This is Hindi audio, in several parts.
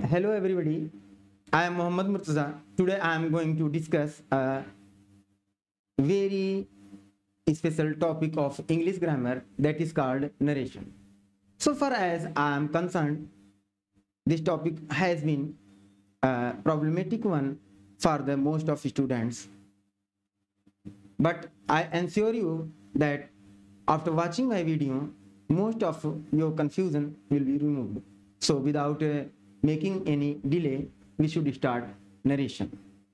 Hello everybody, I am Mohammad Murtaza. Today I am going to discuss a very special topic of English grammar that is called narration. So far as I am concerned, this topic has been a problematic one for the most of students. But I assure you that after watching my video, most of your confusion will be removed. So without making any delay, we should start narration.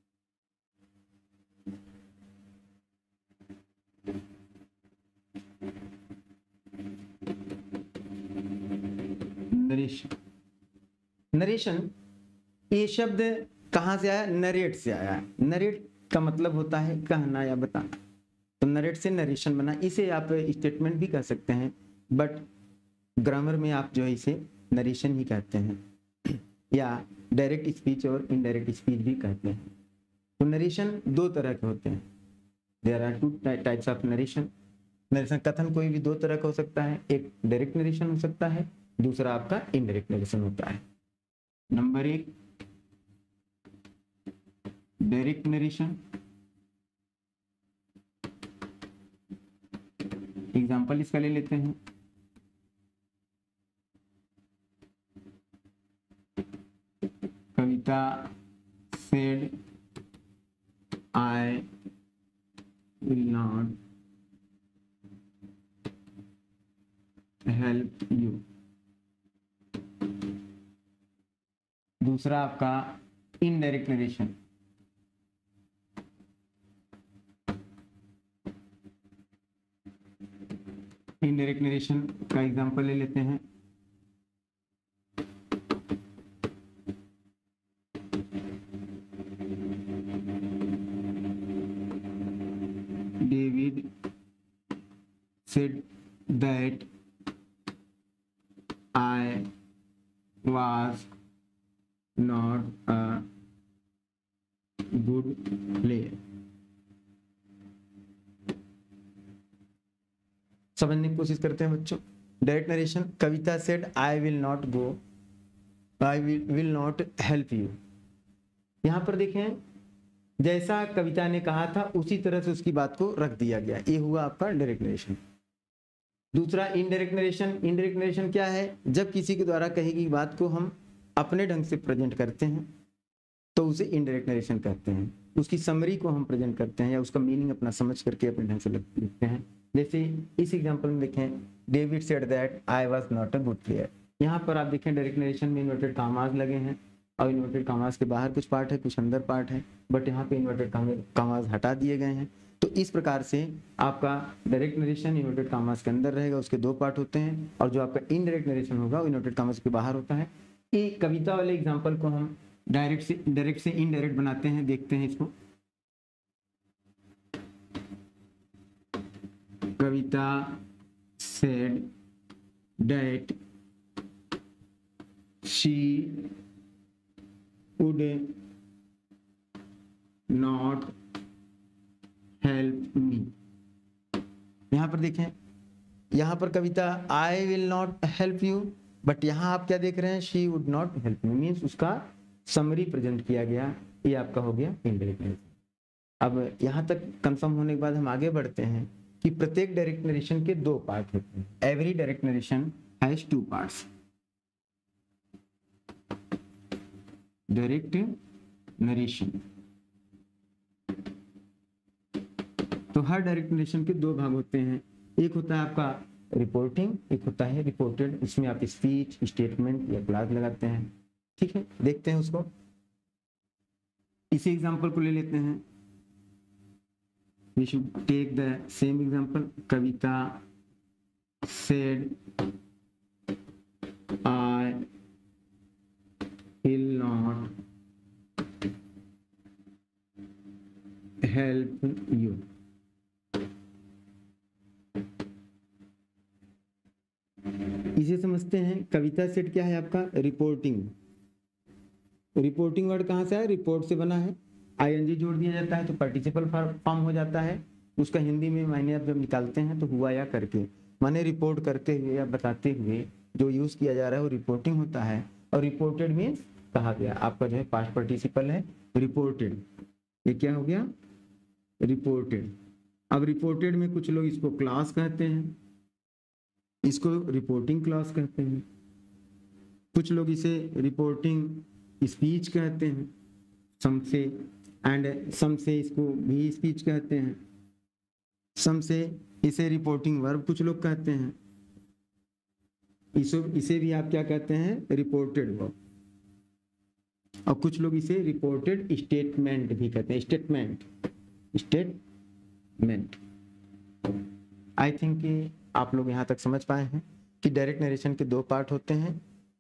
Narration ये शब्द कहाँ से आया? नरेट से आया। नरेट का मतलब होता है कहना या बताना, तो नरेट से नरेशन बना। इसे आप स्टेटमेंट भी कह सकते हैं, बट ग्रामर में आप जो है इसे नरेशन ही कहते हैं, या डायरेक्ट स्पीच और इनडायरेक्ट स्पीच भी कहते हैं। तो नरेशन दो तरह के होते हैं। There are two types of narration. Narration कथन कोई भी दो तरह का हो सकता है, एक डायरेक्ट नरेशन हो सकता है, दूसरा आपका इनडायरेक्ट नरेशन होता है। नंबर एक डायरेक्ट नरेशन। एग्जाम्पल इसका ले लेते हैं। कविता said I will not help you। दूसरा आपका इनडायरेक्ट नरेशन। इनडायरेक्ट नरेशन का एग्जांपल ले लेते हैं। David said that I was not a good player। समझने की कोशिश करते हैं बच्चों। Direct narration, Kavita said I will not go, I will not help you. यहाँ पर देखें, जैसा कविता ने कहा था उसी तरह से उसकी बात को रख दिया गया। ये हुआ आपका डायरेक्ट नरेशन। दूसरा इनडायरेक्ट नरेशन। इनडायरेक्ट नरेशन क्या है? जब किसी के द्वारा कही गई बात को हम अपने ढंग से प्रेजेंट करते हैं तो उसे इनडायरेक्ट नरेशन कहते हैं। उसकी समरी को हम प्रेजेंट करते हैं या उसका मीनिंग अपना समझ करके अपने ढंग से लिखते हैं। जैसे इस एग्जांपल में देखें, David said that I was not a good player. यहाँ पर आप देखें डायरेक्ट नरेशन में इन्वर्टेड कॉमास लगे हैं, और इन्वर्टेड कॉमास के बाहर कुछ पार्ट है, कुछ अंदर पार्ट है, बट यहाँ पे इन्वर्टेड कॉमास हटा दिए गए हैं। तो इस प्रकार से आपका डायरेक्ट नरेशन इन्वर्टेड कॉमास के अंदर रहेगा, उसके दो पार्ट होते हैं, और जो आपका इनडायरेक्ट नरेशन होगा वो इन्वर्टेड कॉमास के बाहर होता है। ये कविता वाले एग्जाम्पल को हम डायरेक्ट से इनडायरेक्ट बनाते हैं। देखते हैं इसको। कविता said that she would not help me। यहाँ पर देखें, यहाँ पर Kavita I will not help you, but यहाँ आप क्या देख रहे हैं? she would not help me means उसका समरी प्रेजेंट किया गया। ये आपका हो गया इनडायरेक्ट नरेशन। अब यहाँ तक कंफर्म होने के बाद हम आगे बढ़ते हैं कि प्रत्येक डायरेक्ट नरेशन के दो पार्ट होते हैं। Every direct narration has two parts. Direct narration, तो हर डायरेक्ट नरेशन के दो भाग होते हैं। एक होता है आपका रिपोर्टिंग, एक होता है रिपोर्टेड। इसमें आप स्पीच, स्टेटमेंट या क्लास लगाते हैं। ठीक है, देखते हैं उसको। इसी एग्जांपल को ले लेते हैं। We should take the same example. Kavita said I will not help you। इसे समझते हैं। कविता सेट क्या है आपका? रिपोर्टिंग। रिपोर्टिंग वर्ड कहाँ से है? रिपोर्ट से बना है। आईएनजी जोड़ दिया जाता है तो पार्टिसिपल फॉर्म हो जाता है। उसका हिंदी में मायने आप जब निकालते हैं तो हुआ या करके, माने रिपोर्ट करते हुए या बताते हुए जो यूज किया जा रहा है वो रिपोर्टिंग होता है। और रिपोर्टेड मीन्स कहा गया, आपका जो है पास्ट पार्टिसिपल है रिपोर्टेड। ये क्या हो गया? रिपोर्टेड। अब रिपोर्टेड में कुछ लोग इसको क्लास कहते हैं, इसको रिपोर्टिंग क्लास कहते हैं, कुछ लोग इसे रिपोर्टिंग स्पीच कहते हैं, सम से इसको भी स्पीच कहते हैं, सम से इसे रिपोर्टिंग वर्ब कुछ लोग कहते हैं, इसे भी आप क्या कहते हैं? Reported verb. और कुछ लोग इसे रिपोर्टेड स्टेटमेंट भी कहते हैं, स्टेटमेंट। आई थिंक कि आप लोग यहाँ तक समझ पाए हैं कि डायरेक्ट नरेशन के दो पार्ट होते हैं,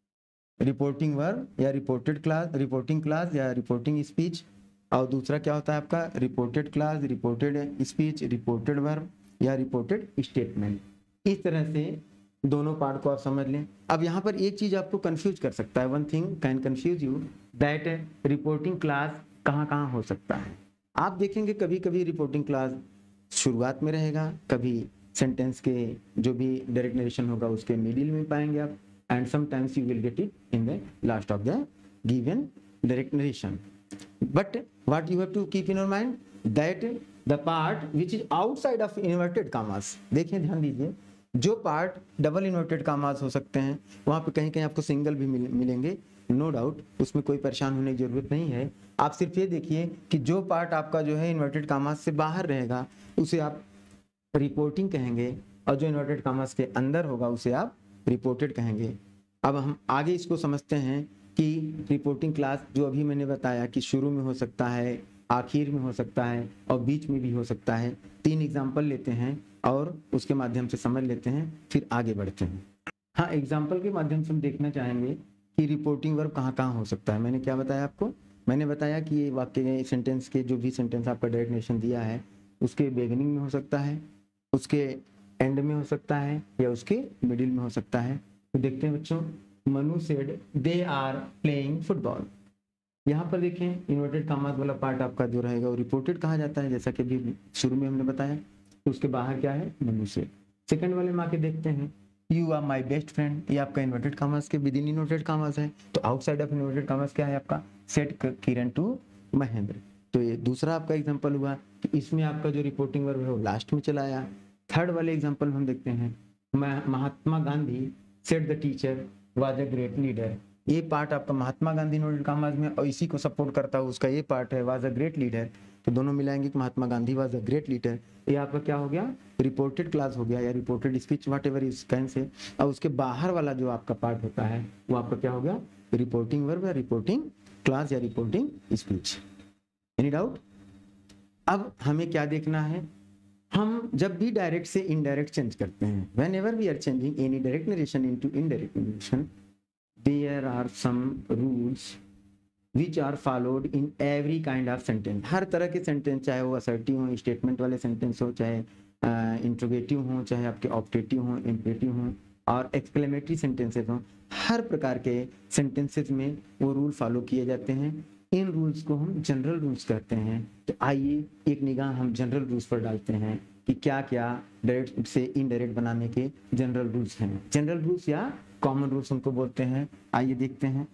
रिपोर्टिंग वर्ब या रिपोर्टिंग क्लास या रिपोर्टिंग स्पीच, और दूसरा क्या होता है आपका? Reported clause, reported speech, reported verb या रिपोर्टेड स्टेटमेंट। इस तरह से दोनों पार्ट को आप समझ लें। अब यहाँ पर एक चीज आपको कंफ्यूज कर सकता है, one thing can confuse you, that reporting clause कहाँ कहाँ हो सकता है। आप देखेंगे कभी कभी रिपोर्टिंग क्लास शुरुआत में रहेगा, कभी सेंटेंस के जो भी डायरेक्ट नरेशन होगा उसके मिडिल में पाएंगे आप, and sometimes you will get it in the last of the given direct narration. But what you have to keep in your mind that the part which is outside of inverted commas, देखिए ध्यान दीजिए, जो पार्ट डबल इन्वर्टेड कामास हो सकते हैं वहां पे कहीं कहीं आपको सिंगल भी मिलेंगे, नो डाउट, उसमें कोई परेशान होने की जरूरत नहीं है। आप सिर्फ ये देखिए कि जो पार्ट आपका जो है इन्वर्टेड कामास से बाहर रहेगा उसे आप रिपोर्टिंग कहेंगे, और जो इन्वर्टेड कामास के अंदर होगा उसे आप रिपोर्टेड कहेंगे। अब हम आगे इसको समझते हैं कि रिपोर्टिंग क्लास जो अभी मैंने बताया कि शुरू में हो सकता है, आखिर में हो सकता है और बीच में भी हो सकता है। 3 एग्जाम्पल लेते हैं और उसके माध्यम से समझ लेते हैं, फिर आगे बढ़ते हैं। हाँ, एग्जाम्पल के माध्यम से हम देखना चाहेंगे कि रिपोर्टिंग वर्ब कहाँ कहाँ हो सकता है। मैंने क्या बताया आपको? मैंने बताया कि ये वाक्य सेंटेंस के जो भी सेंटेंस आपका डायरेक्ट नरेशन दिया है उसके बिगिनिंग में हो सकता है, उसके एंड में हो सकता है या उसके मिडिल में हो सकता है। तो देखते हैं बच्चों, Manu said they are playing football. यहाँ पर देखें इन्वर्टेड कामास वाला पार्ट आपका जो रहेगा वो रिपोर्टेड कहा जाता है, जैसा कि अभी शुरू में हमने बताया। तो उसके बाहर क्या है? मनु सेड। सेकंड वाले में आके देखते हैं, you are my best friend, ये आपका इन्वर्टेड कामास के विद इन इन्वर्टेड कामास है। तो आउटसाइड ऑफ इन्वर्टेड कामास क्या है आपका? Said Kiran to Mahendra. तो ये दूसरा आपका एग्जाम्पल हुआ कि इसमें आपका जो रिपोर्टिंग वर्ब है वो लास्ट में चला आया। थर्ड वाले एग्जाम्पल हम देखते हैं, Mahatma Gandhi said the teacher was a great leader. ये पार्ट आपका महात्मा गांधी इन्वर्टेड कामास में और इसी को सपोर्ट करता है उसका ये पार्ट है वाज अ ग्रेट लीडर। तो दोनों मिलाएंगे कि Mahatma Gandhi was a great leader. ये आपका क्या हो गया? रिपोर्टेड क्लास हो गया या reported speech, whatever is can say. और उसके बाहर वाला जो आपका पार्ट होता है वो आपका क्या हो गया? रिपोर्टिंग वर्ब या रिपोर्टिंग क्लास या रिपोर्टिंग स्पीच। Any doubt? अब हमें क्या देखना है, हम जब भी डायरेक्ट से इनडायरेक्ट चेंज करते हैं, whenever we are changing any direct narration into indirect narration, there are some rules which are followed in every kind of sentence। हर तरह के सेंटेंस, चाहे वो असर्टिव हो, स्टेटमेंट वाले सेंटेंस हो, चाहे इंट्रोगेटिव हो, चाहे आपके ऑप्टेटिव हो, इम्पेरेटिव हो और एक्सक्लेमेटरी सेंटेंसेस हो, हर प्रकार के सेंटेंसेस में वो रूल फॉलो किए जाते हैं। इन रूल्स को हम जनरल रूल्स कहते हैं। तो आइए एक निगाह हम जनरल रूल्स पर डालते हैं कि क्या क्या डायरेक्ट से इनडायरेक्ट बनाने के जनरल रूल्स हैं। जनरल रूल्स या कॉमन रूल्स उनको बोलते हैं। आइए देखते हैं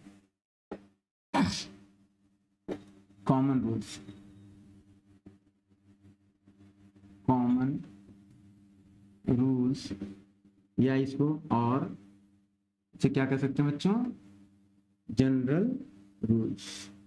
कॉमन रूल्स। कॉमन रूल्स या इसको और इसे क्या कह सकते हैं बच्चों? General rules.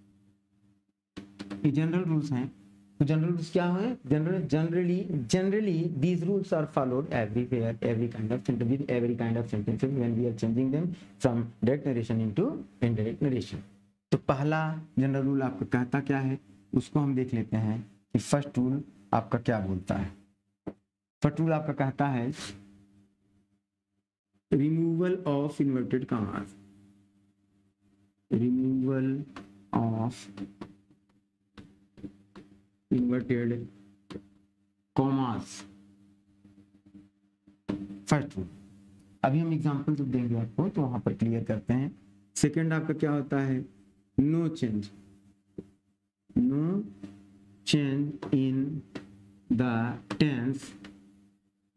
ये जनरल रूल्स हैं। तो जनरल रूल्स क्या है? Generally these rules are followed everywhere, every kind of sentence, with every kind of sentences when we are changing them from direct narration into indirect narration। तो पहला जनरल रूल आपका कहता क्या है उसको हम देख लेते हैं कि फर्स्ट रूल आपका क्या बोलता है। फर्स्ट रूल आपका कहता है removal of inverted commas. Removal of inverted commas, first rule. अभी हम एग्जांपल जब देंगे आपको तो वहां पर क्लियर करते हैं। सेकंड आपका क्या होता है? No change in the tense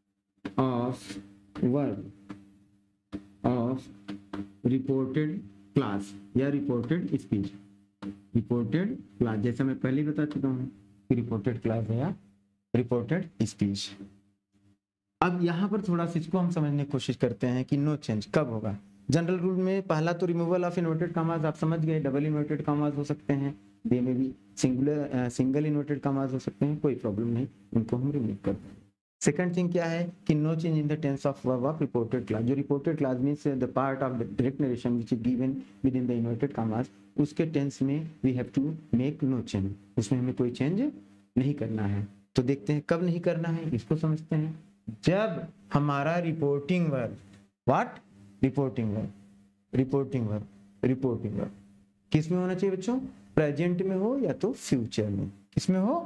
of verb of reported clause या रिपोर्टेड स्पीच। रिपोर्टेड क्लास जैसा मैं पहले ही बता चुका हूँ कि रिपोर्टेड क्लास है या रिपोर्टेड स्पीच। अब यहाँ पर थोड़ा सा इसको हम समझने की कोशिश करते हैं कि नो चेंज कब होगा। जनरल रूल में पहला तो रिमूवल ऑफ इन्वर्टेड कॉमास आप समझ गए, डबल इन्वर्टेड कॉमास हो सकते हैं, दे में भी सिंगल इन्वर्टेड कॉमास हो सकते हैं, कोई प्रॉब्लम नहीं, उनको हम रिमूव करते हैं। सेकंड थिंग क्या है कि no change in the tense of verb of reported clause. जो reported clause means the part of the direct narration which is given with in the inverted commas, उसके टेंस में we have to make no change, उसमें हमें कोई चेंज नहीं करना है। तो देखते हैं कब नहीं करना है, इसको समझते हैं। जब हमारा reporting verb, what, reporting verb किस में होना चाहिए बच्चों, प्रेजेंट में हो या तो फ्यूचर में, किसमें हो,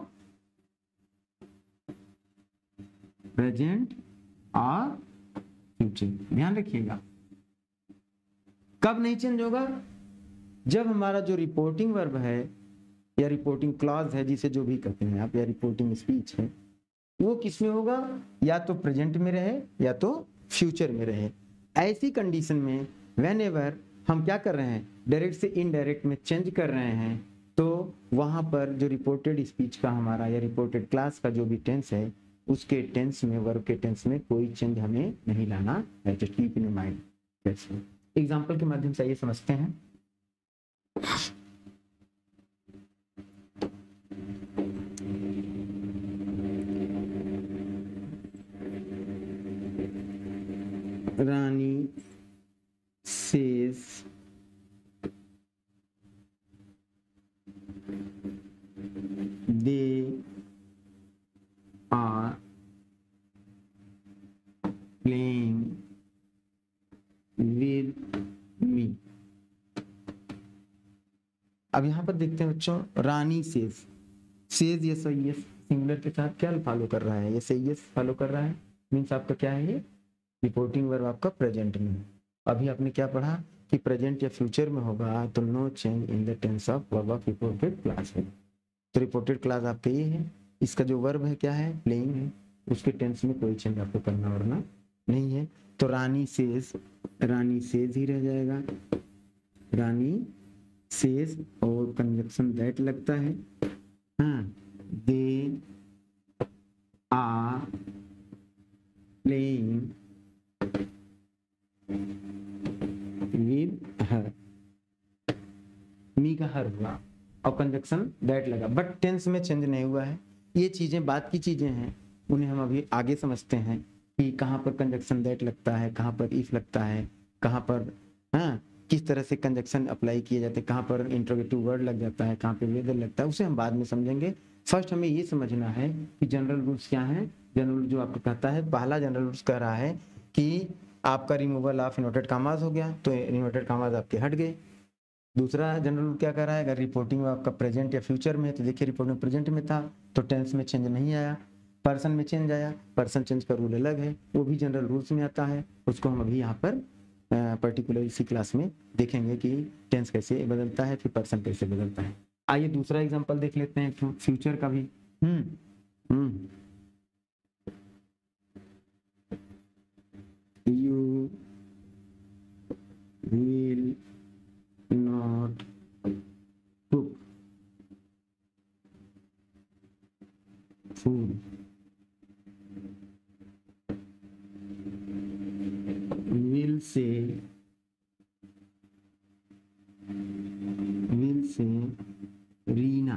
प्रेजेंट और फ्यूचर, ध्यान रखिएगा। कब नहीं चेंज होगा, जब हमारा जो रिपोर्टिंग वर्ब है या रिपोर्टिंग क्लॉज है, जिसे जो भी कहते हैं आप, या रिपोर्टिंग स्पीच है, वो किस में होगा, या तो प्रेजेंट में रहे या तो फ्यूचर में रहे। ऐसी कंडीशन में व्हेन एवर हम क्या कर रहे हैं, डायरेक्ट से इनडायरेक्ट में चेंज कर रहे हैं, तो वहां पर जो रिपोर्टेड स्पीच का हमारा या रिपोर्टेड क्लास का जो भी टेंस है, उसके टेंस में, वर्ब के टेंस में कोई चेंज हमें नहीं लाना है। Just keep in mind. Example के माध्यम से ये समझते हैं। रानी says they are playing with me। अब यहां पर देखते हैं बच्चों, रानी सेज ये सिंगुलर के साथ क्या फॉलो कर रहा है, ये फॉलो कर रहा है, मीन्स आपका क्या है, ये रिपोर्टिंग वर्ब आपका प्रेजेंट में। अभी आपने क्या पढ़ा कि प्रेजेंट या फ्यूचर में होगा तो no change in the tense of verb of reported clause है। तो रिपोर्टेड क्लास आपका ये है, इसका जो वर्ब है क्या है, प्लेइंग है, उसके टेंस में कोई चेंज आपको करना वरना नहीं है। तो रानी सेज ही रह जाएगा, रानी सेज और कंजक्शन दैट लगता है। हाँ, they are playing with her, me का हर हुआ और कंजक्शन दैट लगा, बट टेंस में चेंज नहीं हुआ है। ये चीजें बात की चीजें हैं, उन्हें हम अभी आगे समझते हैं कि कहाँ पर कंजक्शन दैट लगता है, कहाँ पर इफ लगता है, कहाँ पर हाँ किस तरह से कंजक्शन अप्लाई किए जाते हैं, कहाँ पर इंट्रोगेटिव वर्ड लग जाता है, कहाँ पे वेदर लगता है, उसे हम बाद में समझेंगे। फर्स्ट हमें ये समझना है कि जनरल रूल्स क्या हैं। जनरल जो आपको कहता है, पहला जनरल रूल्स कह रहा है कि आपका रिमूवल ऑफ इन्वर्टेड कॉमास हो गया तो इन्वर्टेड कॉमास आपके हट गए। दूसरा जनरल रूल क्या कर रहा है, अगर रिपोर्टिंग आपका प्रेजेंट या फ्यूचर में है तो देखिए रिपोर्टिंग प्रेजेंट में था तो टेंस में चेंज नहीं आया, पर्सन में चेंज आया, पर्सन चेंज का रूल अलग है, वो भी जनरल रूल्स में आता है, उसको हम अभी यहाँ पर पर्टिकुलर इसी क्लास में देखेंगे कि टेंस कैसे बदलता है, फिर पर्सन कैसे बदलता है। आइए दूसरा एग्जांपल देख लेते हैं फ्यूचर का भी। You will not cook food, will say Reena.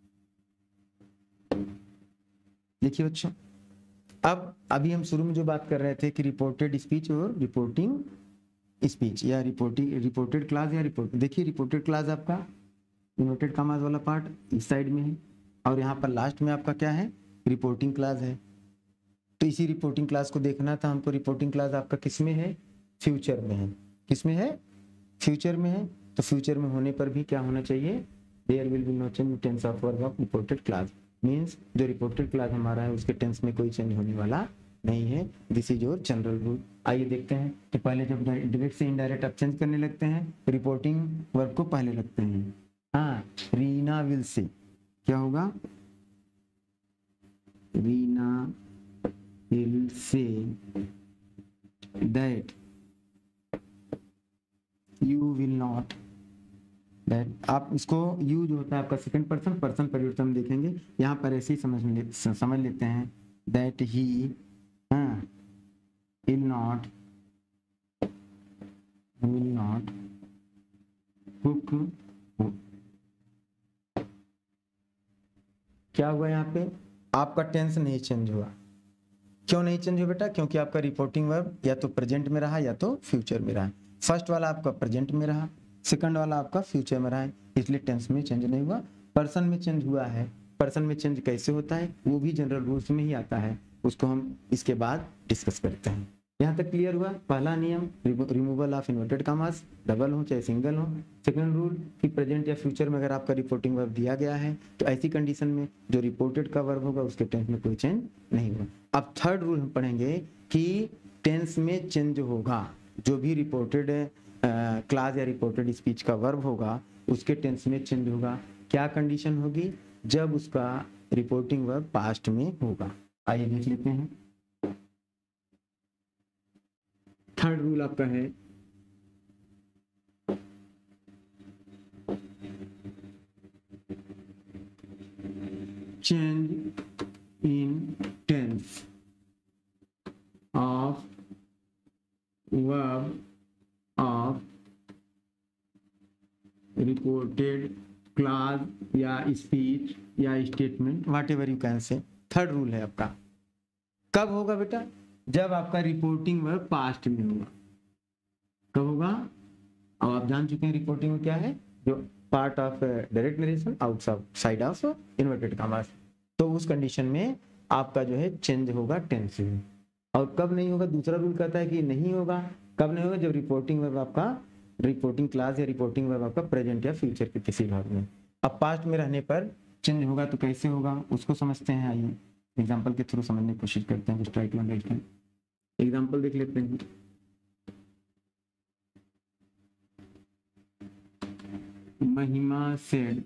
देखिए बच्चों, अब अभी हम शुरू में जो बात कर रहे थे कि रिपोर्टेड स्पीच और रिपोर्टिंग स्पीच या रिपोर्टेड क्लास या रिपोर्ट, देखिए रिपोर्टेड क्लास आपका इन्वर्टेड कॉमास वाला पार्ट इस साइड में है और यहाँ पर लास्ट में आपका क्या है, रिपोर्टिंग क्लास है। तो इसी रिपोर्टिंग क्लास को देखना था हमको। रिपोर्टिंग क्लास आपका किस में है, फ्यूचर में है। किस में है, फ्यूचर में है। तो फ्यूचर में होने पर भी क्या होना चाहिए, there will be no change in tense of verb of reported clause, means जो रिपोर्टेड क्लास हमारा है उसके टेंस में कोई चेंज होने वाला नहीं है। This is your general rule. आइए देखते हैं। तो पहले जब डायरेक्ट से इनडायरेक्ट आप चेंज करने लगते हैं, रिपोर्टिंग वर्ब को पहले लगते हैं। हाँ, रीना विल से क्या होगा, Reena will say that you will not, that आप इसको यू जो होता है आपका सेकंड पर्सन, पर्सन परिवर्तन देखेंगे, यहाँ पर ऐसे ही समझ लेते हैं that he will not cook. क्या हुआ यहाँ पे, आपका टेंस नहीं चेंज हुआ। क्यों नहीं चेंज हुआ बेटा, क्योंकि आपका रिपोर्टिंग वर्ब या तो प्रेजेंट में रहा या तो फ्यूचर में रहा। फर्स्ट वाला आपका प्रेजेंट में रहा, सेकंड वाला आपका फ्यूचर में रहा है, इसलिए टेंस में चेंज नहीं हुआ, पर्सन में चेंज हुआ है। पर्सन में चेंज कैसे होता है वो भी जनरल रूल्स में ही आता है, उसको हम इसके बाद डिस्कस करते हैं। यहाँ तक क्लियर हुआ। पहला नियम removal of inverted commas, double हो चाहे सिंगल हो। सेकंड रूल कि प्रेजेंट या फ्यूचर में अगर आपका रिपोर्टिंग वर्ब दिया गया है तो ऐसी कंडीशन में जो रिपोर्टेड का वर्ब होगा उसके टेंस में कोई चेंज नहीं होगा। अब थर्ड रूल हम पढ़ेंगे कि टेंस में चेंज होगा, जो भी रिपोर्टेड क्लास या रिपोर्टेड स्पीच का वर्ब होगा उसके टेंस में चेंज होगा। क्या कंडीशन होगी, जब उसका रिपोर्टिंग वर्ब पास्ट में होगा। आइए देख लेते हैं। थर्ड रूल आपका है change in tense of verb of reported clause या स्पीच या statement, whatever you can say. Third rule है आपका। कब होगा बेटा, जब आपका रिपोर्टिंग वर्ब पास्ट में होगा। कब होगा, अब आप जान चुके हैं रिपोर्टिंग में क्या है, जो part of direct narration outside of inverted commas, तो उस कंडीशन में आपका जो है चेंज होगा टेंस में। और कब नहीं होगा, दूसरा रूल कहता है कि नहीं होगा। कब नहीं होगा, जब रिपोर्टिंग वर्ब आपका रिपोर्टिंग क्लास या रिपोर्टिंग वर्ब आपका प्रेजेंट या फ्यूचर के किसी भाग में। अब पास्ट में रहने पर चेंज होगा तो कैसे होगा उसको समझते हैं। आइए एग्जाम्पल के थ्रू समझने की कोशिश करते हैं, ट्राई टू अंडरस्टैंड। एग्जाम्पल देख लेते हैं। Mahima said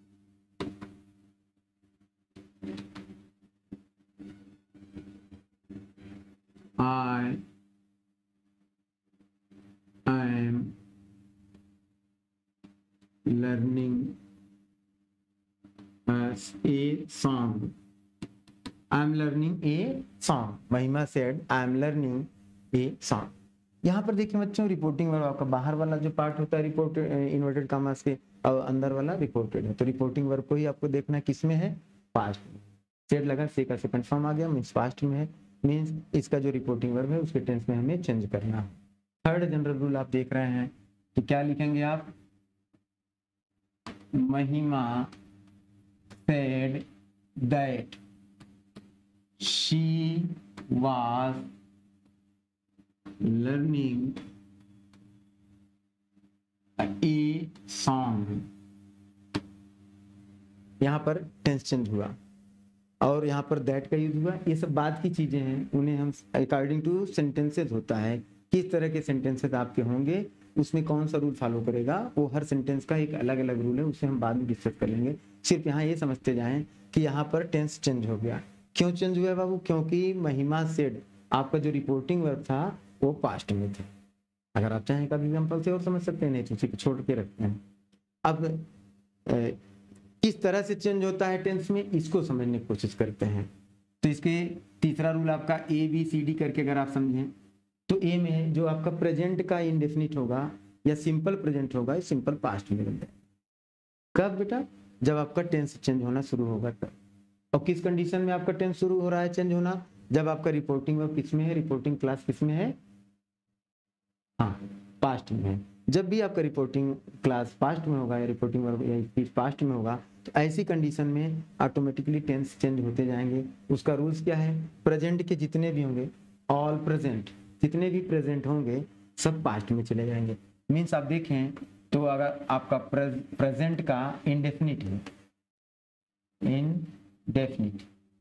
I am learning a song. I am learning a song. महिमा said I am learning a song. यहाँ पर देखिए बच्चों, रिपोर्टिंग वर्ब आपका बाहर वाला जो पार्ट होता है रिपोर्टेड इन्वर्टेड कॉमास के, और अंदर वाला रिपोर्टेड है। तो रिपोर्टिंग वर्ब को ही आपको देखना है किस में है, पास्ट में। सेड लगा, से का सेकंड फॉर्म आ गया, मीन्स पास्ट में है, मीन्स इसका जो रिपोर्टिंग वर्ब है उसके टेंस में हमें चेंज करना है। थर्ड जनरल रूल आप देख रहे हैं, तो क्या लिखेंगे आप, महिमा said that she was learning a song। यहाँ पर टेंस चेंज हुआ और यहाँ पर दैट का यूज हुआ। ये सब बात की चीजें हैं, उन्हें हम अकॉर्डिंग टू सेंटेंसेस होता है, किस तरह के सेंटेंसेस आपके होंगे, उसमें कौन सा रूल फॉलो करेगा, वो हर सेंटेंस का एक अलग अलग रूल है, उसे हम बाद में डिस्कस कर लेंगे। सिर्फ यहाँ ये समझते जाएं कि यहाँ पर टेंस चेंज हो गया। क्यों चेंज हुआ बाबू, क्योंकि महिमा सेड आपका जो रिपोर्टिंग वर्ब था वो पास्ट में थे। अगर आप चाहें कभी एग्जाम्पल से और समझ सकते हैं, नहीं तो उसी को छोड़ के रखते हैं। अब किस तरह से चेंज होता है टेंस में, इसको समझने की कोशिश करते हैं। तो इसके तीसरा रूल आपका ABCD करके अगर आप समझें, तो ए में जो आपका प्रेजेंट का इंडेफिनिट होगा या सिंपल प्रेजेंट होगा, सिंपल पास्ट में बन जाएगा। कब बेटा, जब आपका टेंस चेंज होना शुरू होगा तब। और किस कंडीशन में आपका टेंस शुरू हो रहा है चेंज होना, जब आपका रिपोर्टिंग वर्ब किस में है, रिपोर्टिंग क्लास किस में है, हाँ पास्ट में है। जब भी आपका रिपोर्टिंग क्लास पास्ट में होगा या रिपोर्टिंग वर्ब या स्पीच पास्ट में होगा, तो ऐसी कंडीशन में ऑटोमेटिकली टेंस चेंज होते जाएंगे। उसका रूल्स क्या है, प्रेजेंट के जितने भी होंगे, ऑल प्रेजेंट, जितने भी प्रेजेंट होंगे सब पास्ट में चले जाएंगे। मीन्स आप देखें तो अगर आपका प्रेजेंट का इंडेफिनिट है, इनडेफिनिट,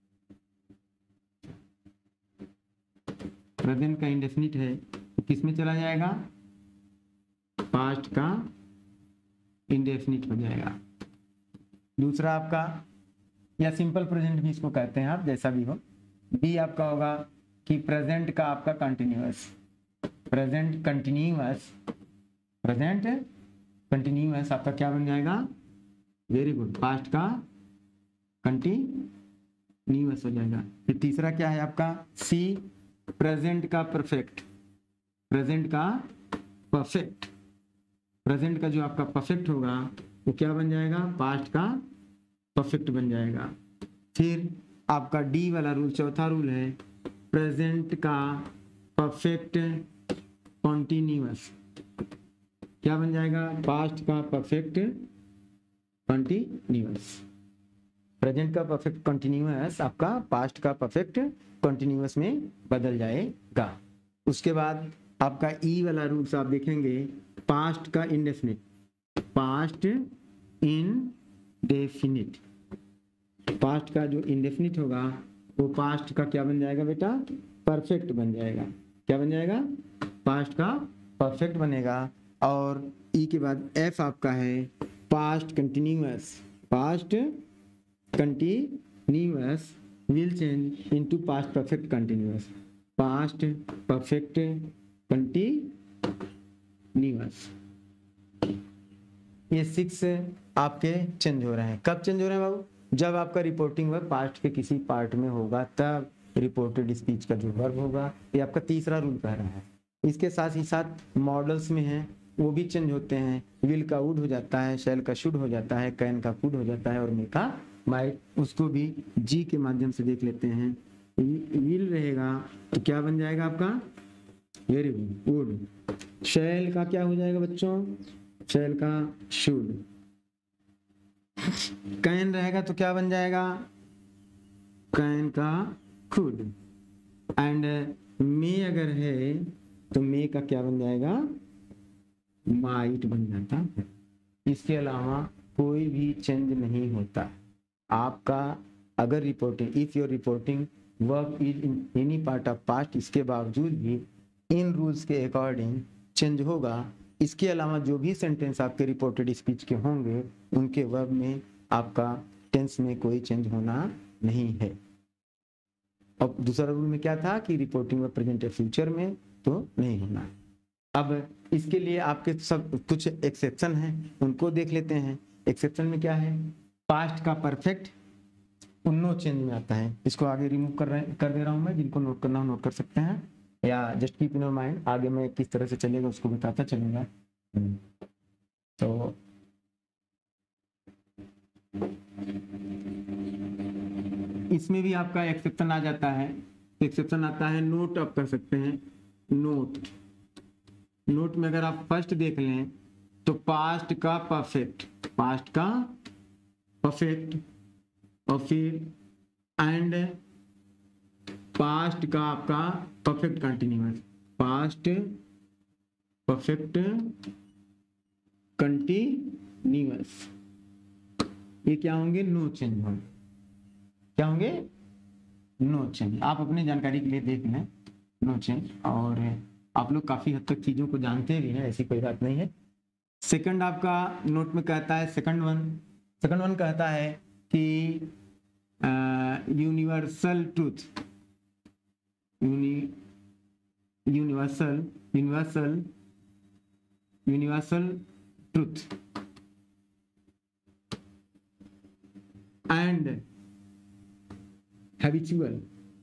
प्रेजेंट का इंडेफिनिट है तो किस में चला जाएगा, पास्ट का इंडेफिनिट हो जाएगा। दूसरा आपका, या सिंपल प्रेजेंट भी इसको कहते हैं आप, जैसा भी हो। बी आपका होगा कि प्रेजेंट का आपका continuous, present continuous present continuous आपका क्या बन जाएगा, वेरी गुड, पास्ट का कंटिन्यूअस हो जाएगा। फिर तीसरा क्या है आपका, सी प्रेजेंट का परफेक्ट, प्रेजेंट का परफेक्ट, प्रेजेंट का जो आपका परफेक्ट होगा वो क्या बन जाएगा, पास्ट का परफेक्ट बन जाएगा। फिर आपका डी वाला रूल, चौथा रूल है प्रेजेंट का परफेक्ट कॉन्टिन्यूअस, क्या बन जाएगा, पास्ट का परफेक्ट कॉन्टिन्यूअस। प्रेजेंट का परफेक्ट कॉन्टिन्यूअस आपका पास्ट का परफेक्ट कॉन्टिन्यूअस में बदल जाएगा। उसके बाद आपका ई वाला रूल्स आप देखेंगे, पास्ट का इंडेफिनिट, पास्ट इनडेफिनिट, पास्ट का जो इंडेफिनिट होगा वो पास्ट का क्या बन जाएगा बेटा, परफेक्ट बन जाएगा। क्या बन जाएगा, पास्ट का परफेक्ट बनेगा। और ई के बाद एफ आपका है past continuous, past continuous will change into past perfect continuous, past perfect continuous. ये 6 आपके चेंज हो रहे हैं। कब चेंज हो रहे हैं बाबू, जब आपका रिपोर्टिंग वर्ब पास्ट के किसी पार्ट में होगा तब रिपोर्टेड स्पीच का जो वर्ब होगा, ये आपका तीसरा रूल कह रहा है। इसके साथ ही साथ मॉडल्स में है वो भी चेंज होते हैं, विल का वुड हो जाता है, शैल का शुड हो जाता है, कैन का कुड हो जाता है और मे का माइट। उसको भी जी के माध्यम से देख लेते हैं। विल रहेगा तो क्या बन जाएगा आपका, वेरी गुड, वुड। शैल का क्या हो जाएगा बच्चों, शैल का शुड। कैन रहेगा तो क्या बन जाएगा, कैन का कुड। एंड मे अगर है तो मे का क्या बन जाएगा, माइट बन जाता है। इसके अलावा कोई भी चेंज नहीं होता आपका। अगर reporting, if your reporting verb is in any part of past, इसके बावजूद भी इन रूल्स के अकॉर्डिंग चेंज होगा। इसके अलावा जो भी सेंटेंस आपके रिपोर्टेड स्पीच के होंगे उनके वर्ब में आपका टेंस में कोई चेंज होना नहीं है। अब दूसरा रूल में क्या था कि रिपोर्टिंग वर्ब प्रेजेंट या फ्यूचर में तो नहीं होना। अब इसके लिए आपके सब कुछ एक्सेप्शन हैं, उनको देख लेते हैं। एक्सेप्शन में क्या है, पास्ट का परफेक्ट नो चेंज में आता है। इसको आगे रिमूव कर दे रहा हूं मैं, जिनको नोट करना हो नोट कर सकते हैं, या just keep in your mind. आगे मैं किस तरह से चलेगा उसको बताता चलूंगा। तो इसमें भी आपका एक्सेप्शन आ जाता है। एक्सेप्शन आता है नोट, आप कर सकते हैं नोट। नोट में अगर आप फर्स्ट देख लें तो पास्ट का परफेक्ट, पास्ट का परफेक्ट, और फिर एंड पास्ट का आपका perfect continuous, past perfect continuous, ये क्या होंगे, नो चेंज होंगे। क्या होंगे, नो चेंज। आप अपनी जानकारी के लिए देख लें नो चेंज, और आप लोग काफी हद तक चीजों को जानते भी हैं, ऐसी कोई बात नहीं है। सेकंड आपका नोट में कहता है, सेकंड वन कहता है कि universal truth, universal truth and habitual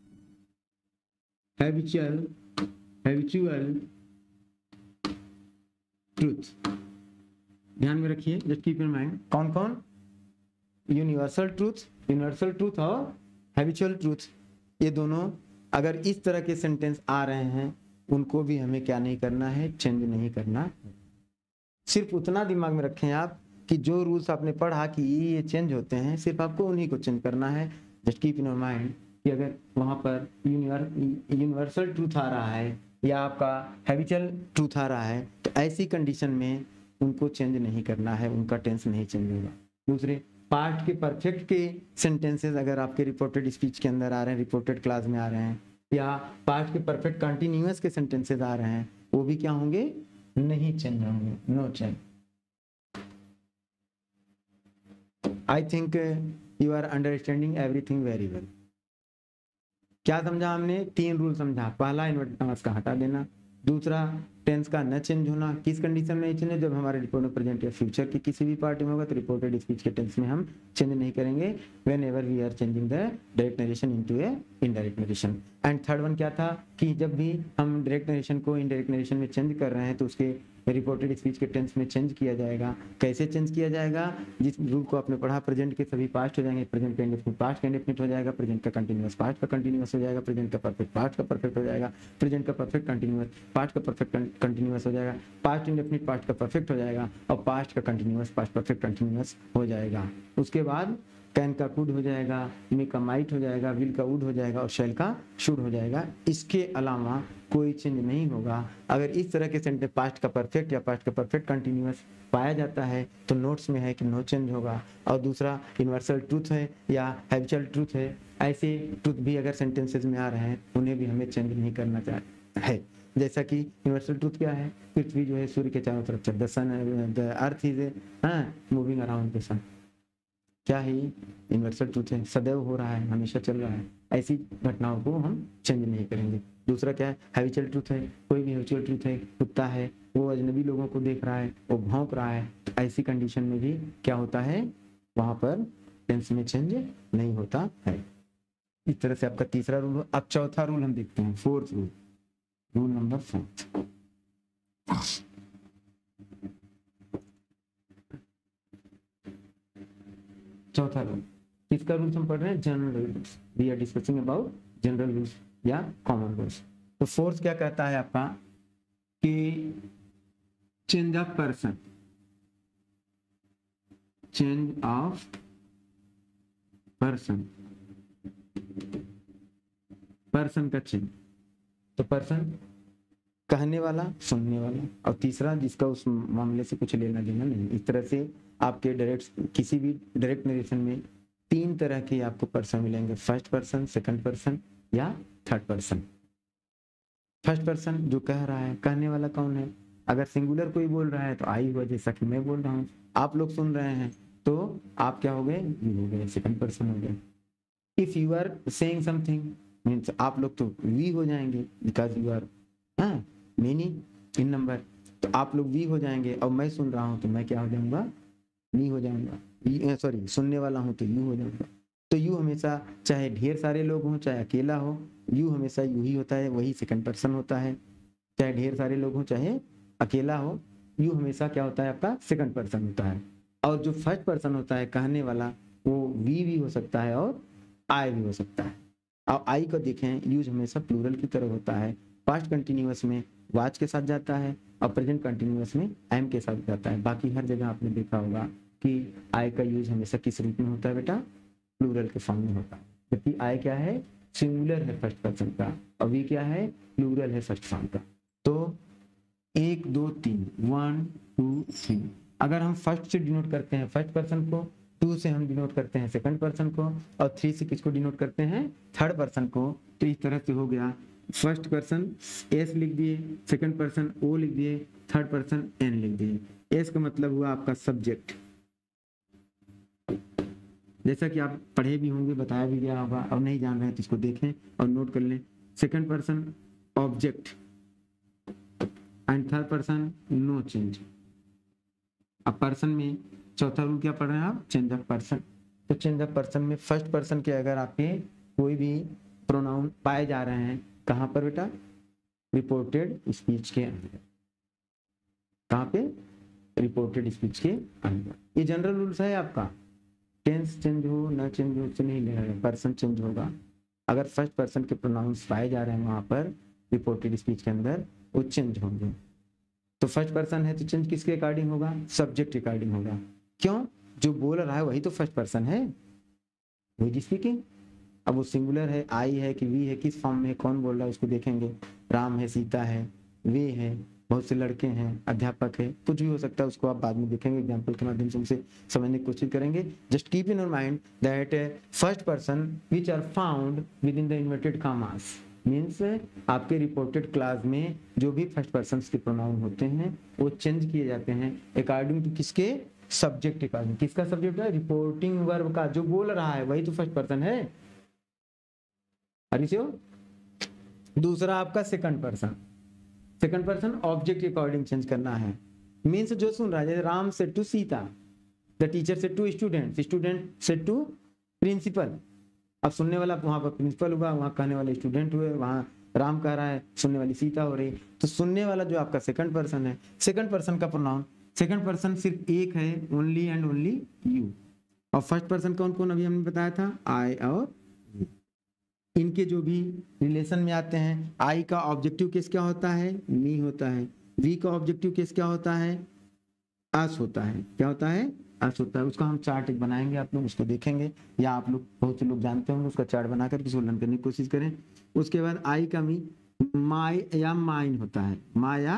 truth. ध्यान में रखिए, जस्ट कीप इन माइंड। कौन कौन, यूनिवर्सल ट्रूथ और हैबिचुअल ट्रूथ, ये दोनों अगर इस तरह के सेंटेंस आ रहे हैं उनको भी हमें क्या नहीं करना है, चेंज नहीं करना। सिर्फ उतना दिमाग में रखें आप कि जो रूल्स आपने पढ़ा कि ये चेंज होते हैं, सिर्फ आपको उन्हीं को चेंज करना है। Just keep in your mind कि अगर वहां पर यूनिवर्सल ट्रूथ आ रहा है या आपका हैबिचुअल ट्रूथ आ रहा है तो ऐसी कंडीशन में उनको चेंज नहीं करना है, उनका टेंस नहीं चेंज होगा। दूसरे पार्ट के परफेक्ट के सेंटेंसेस अगर आपके रिपोर्टेड स्पीच के अंदर आ रहे हैं, रिपोर्टेड क्लास में आ रहे हैं, या पार्ट के परफेक्ट कंटिन्यूअस के सेंटेंसेस आ रहे हैं, वो भी क्या होंगे, नहीं चेंज होंगे, no change. I think you are understanding everything very well. क्या समझा हमने, 3 रूल समझा। पहला इन्वर्टेड कॉमास का हटा देना, दूसरा टेंस का न चेंज होना किस कंडीशन में चेंज है, जब हमारे रिपोर्ट में प्रेजेंट या फ्यूचर के किसी भी पार्ट में होगा तो रिपोर्टेड स्पीच के टेंस में हम चेंज नहीं करेंगे whenever we are changing the direct narration into a indirect narration. And third one क्या था कि जब भी हम डायरेक्ट नरेशन को इनडायरेक्ट नरेशन में चेंज कर रहे हैं तो उसके रिपोर्टेड स्पीच के टेंस में चेंज किया जाएगा। कैसे चेंज किया जाएगा, जिस रूल को आपने पढ़ा, प्रेजेंट के सभी पास्ट हो जाएंगे, प्रेजेंट का इंडेफिनिट पास्ट का इंडेफिनिट हो जाएगा, प्रेजेंट का कंटीन्यूअस पास्ट का कंटीन्यूअस हो जाएगा, प्रेजेंट का परफेक्ट पास्ट का परफेक्ट हो जाएगा, प्रेजेंट का परफेक्ट कंटीन्यूअस पास्ट का परफेक्ट कंटीन्यूअस हो जाएगा, पास्ट इंडेफिनिट पास्ट का परफेक्ट हो जाएगा और पास्ट का कंटीन्यूअस पास्ट परफेक्ट कंटीन्यूअस हो जाएगा। उसके बाद कैन का कुड हो जाएगा, मे का माइट हो जाएगा, विल का वुड हो जाएगा और शैल का शुड हो जाएगा। इसके अलावा कोई चेंज नहीं होगा। अगर इस तरह के सेंटेंस पास्ट का परफेक्ट या पास्ट का परफेक्ट कंटीन्यूअस पाया जाता है तो नोट्स में है कि नो चेंज होगा। और दूसरा यूनिवर्सल ट्रूथ है या हैबिचुअल ट्रूथ है, ऐसे ट्रूथ भी अगर सेंटेंसेस में आ रहे हैं उन्हें भी हमें चेंज नहीं करना चाहिए है। जैसा कि यूनिवर्सल ट्रूथ क्या है, पृथ्वी जो है सूर्य के चारों तरफ चलता है, sun the earth is moving around the sun, क्या ही यूनिवर्सल ट्रूथ है, सदैव हो रहा है, हमेशा चल रहा है। ऐसी घटनाओं को हम चेंज नहीं करेंगे। दूसरा क्या है, हैबिचुअल ट्रूथ है, कोई भी हैबिचुअल ट्रूथ है, कुत्ता है वो अजनबी लोगों को देख रहा है, वो भौंक रहा है, तो ऐसी कंडीशन में भी क्या होता है, वहां पर टेंस में चेंज नहीं होता है। इस तरह से आपका तीसरा रूल। अब चौथा रूल हम देखते हैं, फोर्थ रूल, रूल नंबर 4। चौथा रूल, इसका रूल्स हम पढ़ रहे हैं general rules, we are discussing about general rules या कॉमन रूल्स। तो फोर्थ क्या कहता है आपका कि change of person, change of person, person का चेंज। तो पर्सन कहने वाला, सुनने वाला, और तीसरा जिसका उस मामले से कुछ लेना देना नहीं। इस तरह से आपके डायरेक्ट किसी भी डायरेक्ट नरेशन में तीन तरह के आपको पर्सन मिलेंगे, फर्स्ट पर्सन, सेकंड पर्सन या थर्ड पर्सन। फर्स्ट पर्सन जो कह रहा है, कहने वाला कौन है, अगर सिंगुलर कोई बोल रहा है तो आई हुआ, जैसा कि मैं बोल रहा हूँ, आप लोग सुन रहे हैं तो आप क्या हो गए, यू हो गए, सेकंड पर्सन हो गए। If you are saying something means आप लोग तो वी हो जाएंगे, because you are many in number, तो आप लोग वी हो जाएंगे। और मैं सुन रहा हूँ तो मैं क्या हो जाऊंगा, वी हो जाऊंगा, सॉरी सुनने वाला हूँ तो यू हो जाऊंगा। तो यू हमेशा चाहे ढेर सारे लोग हों चाहे अकेला हो, यू हमेशा यू ही होता है, वही सेकंड पर्सन होता है। चाहे ढेर सारे लोग हों चाहे अकेला हो, यू हमेशा क्या होता है, आपका सेकंड पर्सन होता है। और जो फर्स्ट पर्सन होता है कहने वाला, वो वी भी हो सकता है और आई भी हो सकता है। और आई को देखें, यूज हमेशा प्लूरल की तरह होता है। पास्ट कंटिन्यूअस में वाच के साथ जाता है और प्रेजेंट कंटिन्यूअस में एम के साथ जाता है। बाकी हर जगह आपने देखा होगा कि आई का यूज हमेशा किस रूप में होता है बेटा, प्लूरल के फॉर्म में होता है। क्योंकि आई क्या है, सिंगुलर है फर्स्ट पर्सन का, और वी क्या है, प्लूरल है फर्स्ट फॉर्म का। तो 1 2 3, 1 2 3, अगर हम फर्स्ट से डिनोट करते हैं फर्स्ट पर्सन को, 2 से हम डिनोट करते हैं सेकंड पर्सन को, और 3 से किसको डिनोट करते हैं, थर्ड पर्सन को। तो इस तरह से हो गया, फर्स्ट पर्सन एस लिख दिए, सेकंड पर्सन ओ लिख दिए, थर्ड पर्सन एन लिख दिए। एस का मतलब हुआ आपका सब्जेक्ट, जैसा कि आप पढ़े भी होंगे, बताया भी गया होगा, और नहीं जान रहे हैं तो इसको देखें और नोट कर लें। Second person object and third person no change. अब पर्सन में चौथा रूल क्या पढ़ रहे हैं आप, चेंज ऑफ पर्सन। तो चेंज ऑफ पर्सन में फर्स्ट पर्सन के अगर आपके कोई भी प्रोनाउन पाए जा रहे हैं, कहाँ पर बेटा, रिपोर्टेड स्पीच के अंदर। कहाँ पे, रिपोर्टेड स्पीच के अंदर। ये जनरल रूल्स है आपका, टेंस चेंज हो ना चेंज हो उससे नहीं ले रहे, पर्सन चेंज होगा। अगर फर्स्ट पर्सन के प्रोनाउंस पाए जा रहे हैं वहां पर रिपोर्टेड स्पीच के अंदर, वो चेंज होंगे। तो फर्स्ट पर्सन है तो चेंज किसके अकॉर्डिंग होगा, सब्जेक्ट के अकॉर्डिंग होगा। क्यों, जो बोल रहा है वही तो फर्स्ट पर्सन है, वही स्पीकिंग। अब वो सिंगुलर है, आई है कि वी है, किस फॉर्म में कौन बोल रहा है उसको देखेंगे। राम है, सीता है, वे है, बहुत से लड़के हैं, अध्यापक है, कुछ भी हो सकता है, उसको आप बाद में देखेंगे, एग्जाम्पल के माध्यम से उसे समझने की कोशिश करेंगे। Just keep in your mind that first person which are found with in the inverted commas means आपके रिपोर्टेड क्लास में जो भी फर्स्ट पर्सन के प्रोनाउन होते हैं वो चेंज किए जाते हैं अकॉर्डिंग टू किसके, सब्जेक्ट के अकॉर्डिंग। किसका सब्जेक्ट है, रिपोर्टिंग वर्ब का, जो बोल रहा है वही तो फर्स्ट पर्सन है। दूसरा आपका second person, second person object के अकॉर्डिंग चेंज करना है। मीन्स जो सुन रहा है, जैसे Ram said to Sita, the teacher said to student, student said to principal. अब सुनने वाला वहां पर प्रिंसिपल हुआ, वहां कहने वाले स्टूडेंट हुए, वहां राम कह रहा है, सुनने वाली सीता हो रही। तो सुनने वाला जो आपका सेकंड पर्सन है, सेकंड पर्सन का प्रोनाउन, सेकंड पर्सन सिर्फ एक है, ओनली एंड ओनली यू। और फर्स्ट पर्सन कौन कौन अभी हमने बताया था, आई और you। इनके जो भी रिलेशन में आते हैं, आई का ऑब्जेक्टिव केस क्या होता है, मी होता है। वी का ऑब्जेक्टिव केस क्या होता है, अस होता है। क्या होता है, अस होता है। उसका हम चार्ट एक बनाएंगे, आप लोग उसको देखेंगे, या आप लोग बहुत से लोग जानते होंगे, उसका चार्ट बनाकर उसको लर्न करने की कोशिश करें। उसके बाद आई का मी माई या माइन होता है, मा या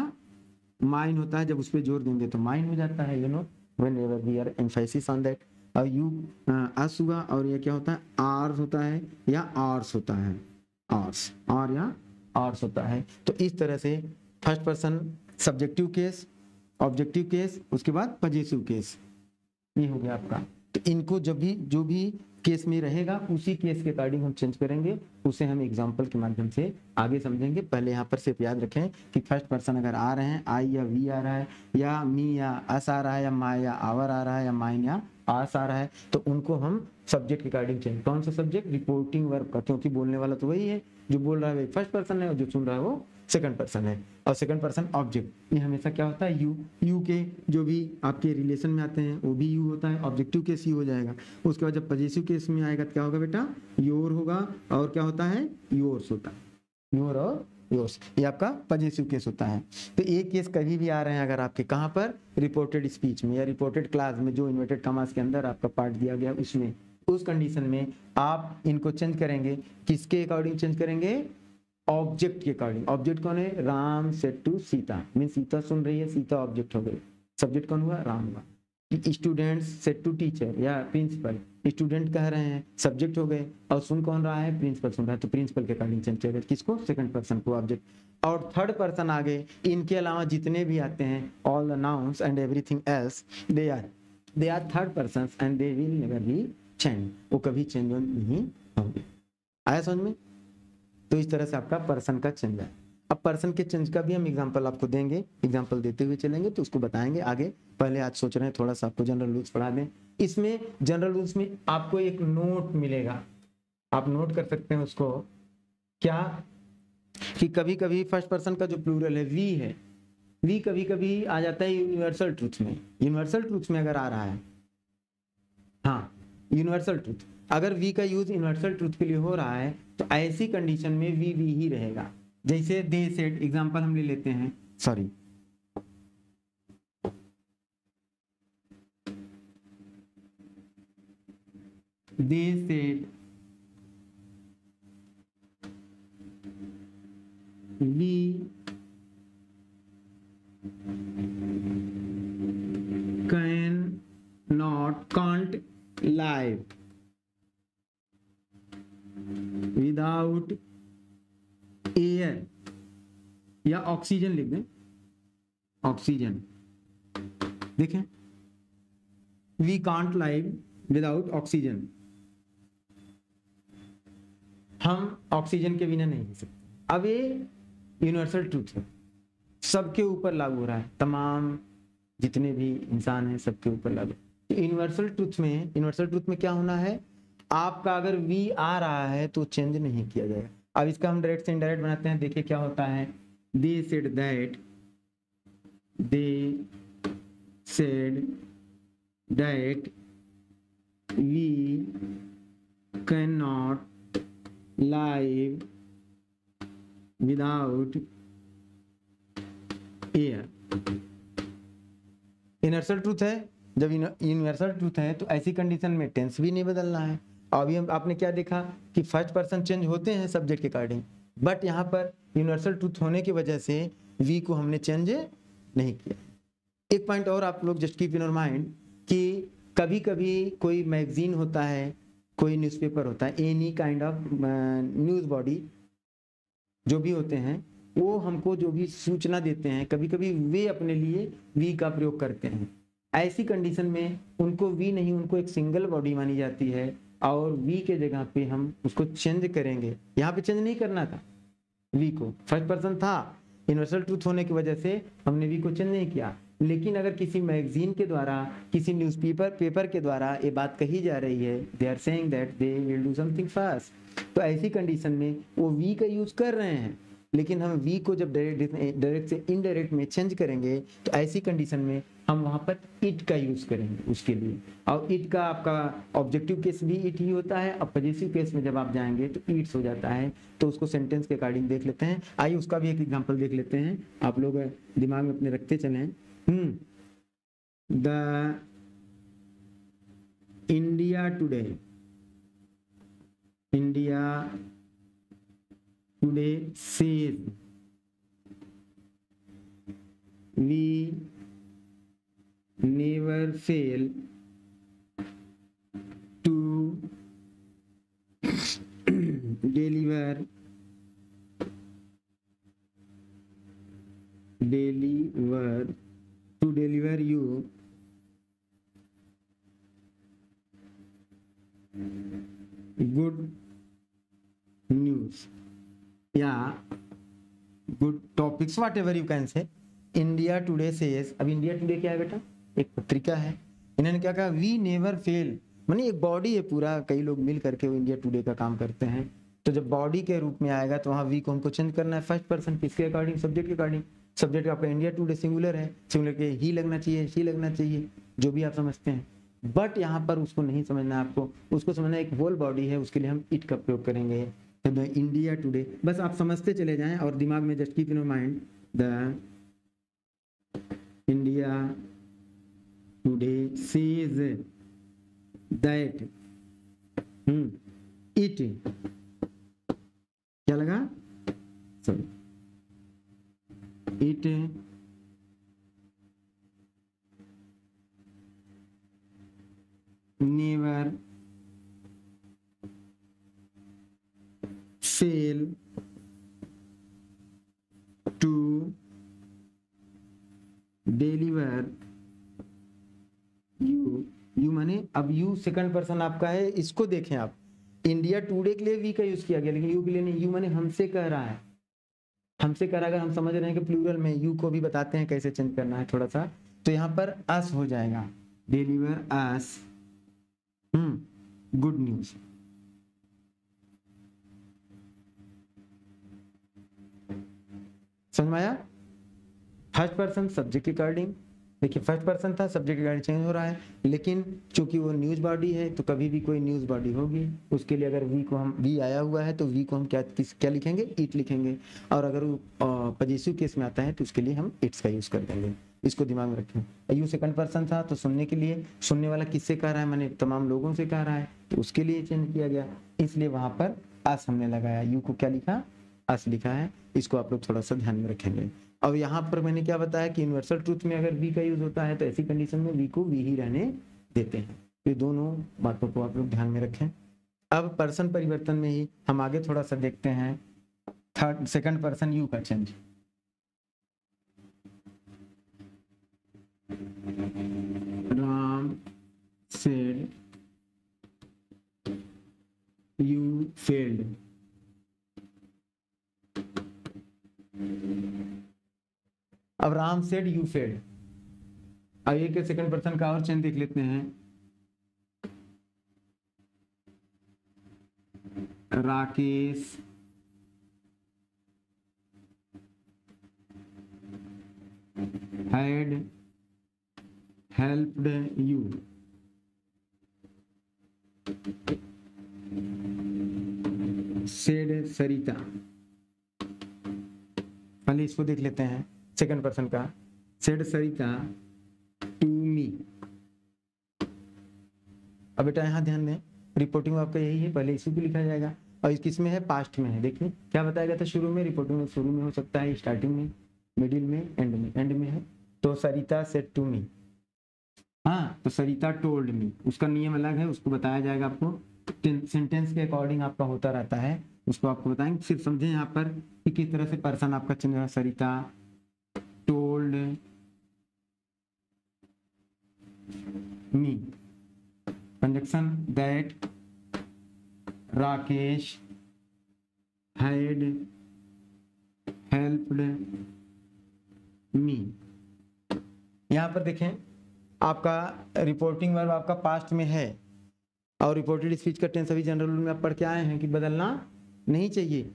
माइन होता है। जब उस पर जोर देंगे तो माइन हो जाता है, you know, whenever we are emphasis on that. और यू अस हुआ, और ये क्या होता है, आर्स होता है या आर्स होता है, आर्स, और या आर्स होता है। तो इस तरह से first person subjective case, objective case, उसके बाद पजेसिव केस, ये हो गया आपका। तो इनको जब भी जो भी केस में रहेगा, उसी केस के अकॉर्डिंग हम चेंज करेंगे, उसे हम एग्जांपल के माध्यम से आगे समझेंगे। पहले यहाँ पर सिर्फ याद रखें कि फर्स्ट पर्सन अगर आ रहे हैं, आई या वी आ रहा है, या मी या अस आ रहा है, या मा या आवर आ रहा है, या माइन या आस आ रहा है, तो उनको हम सब्जेक्ट के अकॉर्डिंग चेंज। कौन सा सब्जेक्ट, रिपोर्टिंग वर्ब का, क्योंकि बोलने वाला तो वही है, जो बोल रहा है वही फर्स्ट पर्सन है, और जो सुन रहा है वो सेकंड पर्सन है। और सेकंड पर्सन ऑब्जेक्ट, ये हमेशा क्या होता है, यू। यू के जो भी आपके रिलेशन में आते हैं वो भी यू होता है, ऑब्जेक्टिव केस यू हो जाएगा। उसके बाद जब पजेसिव केस में आएगा तो क्या होगा बेटा, योर होगा, और क्या होता है, योर्स होता है, योर और योर्स, ये आपका पजेसिव केस होता है। तो एक केस कभी भी आ रहे हैं अगर आपके, कहाँ पर, रिपोर्टेड स्पीच में या रिपोर्टेड क्लास में, जो इन्वर्टेड कॉमास के अंदर आपका पार्ट दिया गया उसमें, उस कंडीशन में आप इनको चेंज करेंगे। किसके अकॉर्डिंग चेंज करेंगे, ऑब्जेक्ट के अकॉर्डिंग। ऑब्जेक्ट कौन है, Ram said to Sita, mean Sita सुन रही है, सीता ऑब्जेक्ट हो गई। सब्जेक्ट कौन हुआ, राम हुआ। स्टूडेंट्स सेड टू टीचर या प्रिंसिपल, स्टूडेंट कह रहे हैं, सब्जेक्ट हो गए, और सुन कौन रहा है, प्रिंसिपल सुन रहा है, तो प्रिंसिपल के अकॉर्डिंग चेंज करेंगे। किसको, सेकंड पर्सन को, ऑब्जेक्ट। और थर्ड पर्सन आगे, इनके अलावा जितने भी आते हैं, all the nouns and everything else, they are third persons and they will never be change, वो कभी चेंज नहीं होंगे। आया समझ में। तो इस तरह से आपका पर्सन का चेंज है। अब पर्सन के चेंज का भी हम एग्जांपल आपको देंगे, एग्जांपल देते हुए चलेंगे, तो उसको बताएंगे आगे। पहले आज सोच रहे हैं थोड़ा सा आपको जनरल रूल्स पढ़ा दें। इसमें जनरल रूल्स में आपको एक नोट मिलेगा, आप नोट कर सकते हैं उसको, क्या कि कभी कभी फर्स्ट पर्सन का जो प्लूरल है वी है, वी कभी कभी आ जाता है यूनिवर्सल ट्रूथ में। यूनिवर्सल ट्रूथ में अगर आ रहा है, हाँ यूनिवर्सल ट्रूथ, अगर वी का यूज यूनिवर्सल ट्रूथ के लिए हो रहा है तो ऐसी कंडीशन में वी ही रहेगा। जैसे दे सेड, एग्जांपल हम ले लेते हैं, sorry they said we can't live without air, या ऑक्सीजन लिख दें, ऑक्सीजन। देखें, we can't live without oxygen, हम ऑक्सीजन के बिना नहीं जी सकते। अब ये यूनिवर्सल ट्रूथ है, सबके ऊपर लागू हो रहा है, तमाम जितने भी इंसान हैं सबके ऊपर लागू। यूनिवर्सल ट्रूथ में क्या होना है, आपका अगर वी आ रहा है तो चेंज नहीं किया जाएगा। अब इसका हम डायरेक्ट से इनडायरेक्ट बनाते हैं, देखिए क्या होता है। They said that, they said that we can not live without air. Universal truth है, जब यूनिवर्सल ट्रूथ है तो ऐसी कंडीशन में टेंस भी नहीं बदलना है। अभी आपने क्या देखा कि फर्स्ट पर्सन चेंज होते हैं सब्जेक्ट के अकॉर्डिंग, बट यहाँ पर यूनिवर्सल ट्रूथ होने की वजह से वी को हमने चेंज नहीं किया। एक पॉइंट और आप लोग just keep in your mind कि कभी कभी कोई मैगजीन होता है, कोई न्यूज़पेपर होता है, any kind of news body जो भी होते हैं, वो हमको जो भी सूचना देते हैं, कभी कभी वे अपने लिए वी का प्रयोग करते हैं। ऐसी कंडीशन में उनको वी नहीं, उनको एक सिंगल बॉडी मानी जाती है, और वी के जगह पे हम उसको चेंज करेंगे। यहाँ पे चेंज नहीं करना था, वी को फर्स्ट पर्सन था यूनिवर्सल ट्रूथ होने की वजह से हमने वी को चेंज नहीं किया। लेकिन अगर किसी मैगजीन के द्वारा, किसी पेपर के द्वारा ये बात कही जा रही है, they are saying that they will do something fast, तो ऐसी कंडीशन में वो वी का यूज कर रहे हैं, लेकिन हम वी को जब डायरेक्ट से इनडायरेक्ट में चेंज करेंगे तो ऐसी कंडीशन में हम वहां पर इट का यूज करेंगे उसके लिए। और इट का आपका ऑब्जेक्टिव केस भी इट ही होता है, और पॉजिटिव केस में जब आप जाएंगे तो इट्स हो जाता है। तो उसको सेंटेंस के अकॉर्डिंग देख लेते हैं। आइए उसका भी एक एग्जांपल देख लेते हैं, आप लोग दिमाग में अपने रखते चलें। The India Today says we never fail to deliver you good news या good topics, whatever you can say. India Today says, अब इंडिया टुडे क्या है बेटा, एक पत्रिका है। इन्होंने क्या कहा, वी नेवर फेल, माने एक बॉडी है पूरा, कई लोग मिल करके वो इंडिया टुडे का काम करते हैं। तो जब बॉडी के रूप में आएगा तो वहाँ वी को हमको चेंज करना है फर्स्ट पर्सन, किसके अकॉर्डिंग, सब्जेक्ट के अकॉर्डिंग। सब्जेक्ट आपका इंडिया टुडे सिंगुलर है, सिंगुलर के ही लगना चाहिए, शी लगना चाहिए, जो भी आप समझते हैं। बट यहाँ पर उसको नहीं समझना है आपको, उसको समझना एक होल बॉडी है, उसके लिए हम इट का प्रयोग करेंगे। तो द इंडिया टुडे, बस आप समझते चले जाएं और दिमाग में just keep in mind, the India Today says that it, क्या लगा, sorry, it never fail to deliver you माने, अब यू सेकंड पर्सन आपका है, इसको देखें आप, इंडिया टुडे के लिए वी का यूज किया गया, लेकिन यू के लिए नहीं। यू माने हमसे कह रहा है, हमसे कह रहा है। अगर हम समझ रहे हैं कि प्लूरल में, यू को भी बताते हैं कैसे चेंज करना है थोड़ा सा, तो यहाँ पर अस हो जाएगा, डिलीवर अस गुड न्यूज। समझ में आया? फर्स्ट पर्सन सब्जेक्ट के अकॉर्डिंग, देखिए फर्स्ट पर्सन था, सब्जेक्ट के अकॉर्डिंग चेंज हो रहा है, लेकिन चूंकि वो न्यूज बॉडी है तो कभी भी कोई न्यूज बॉडी होगी, उसके लिए अगर वी आया हुआ है तो वी को हम क्या लिखेंगे, इट लिखेंगे। और अगर वो पॉजिटिव केस में आता है तो उसके लिए हम इट्स का यूज कर देंगे। इसको दिमाग में रखें। यू सेकंड पर्सन था तो सुनने के लिए, सुनने वाला किससे कह रहा है, मैंने तमाम लोगों से कह रहा है, तो उसके लिए चेंज किया गया, इसलिए वहां पर अस हमने लगाया। यू को क्या लिखा, अस लिखा है। इसको आप लोग थोड़ा सा ध्यान में रखेंगे। और यहाँ पर मैंने क्या बताया कि यूनिवर्सल ट्रूथ में अगर वी का यूज होता है तो ऐसी कंडीशन में वी को वी ही रहने देते हैं। ये दोनों बातों को आप लोग ध्यान में रखें। अब पर्सन परिवर्तन में ही हम आगे थोड़ा सा देखते हैं थर्ड सेकंड पर्सन यू का change. Ram said you failed. अब राम सेड यू फेल्ड। अब एक सेकंड पर्सन का और चेंज देख लेते हैं। Rakesh had helped you। said सरिता। पहले इसको देख लेते हैं सेकंड पर्सन का। said Sarita to me। अब बेटा यहाँ ध्यान दें, रिपोर्टिंग आपका यही है, पहले इसी को लिखा जाएगा और किसमें है, पास्ट में है। देखिए क्या बताया गया था शुरू में, रिपोर्टिंग में शुरू में हो सकता है, स्टार्टिंग में, मिडिल में, एंड में है। तो सरिता सेड टू मी, हाँ तो सरिता टोल्ड मी, उसका नियम अलग है, उसको बताया जाएगा आपको, सेंटेंस के अकॉर्डिंग आपका होता रहता है, उसको आपको बताएंगे। सिर्फ समझे यहाँ पर कि किस तरह से पर्सन आपका चेंज हुआ। Sarita told me, conjunction that Rakesh had helped me. यहां पर देखें आपका रिपोर्टिंग वर्ब आपका पास्ट में है और रिपोर्टेड स्पीच का टेंस अभी जनरल रूल में आप पढ़ के आए हैं कि बदलना नहीं चाहिए,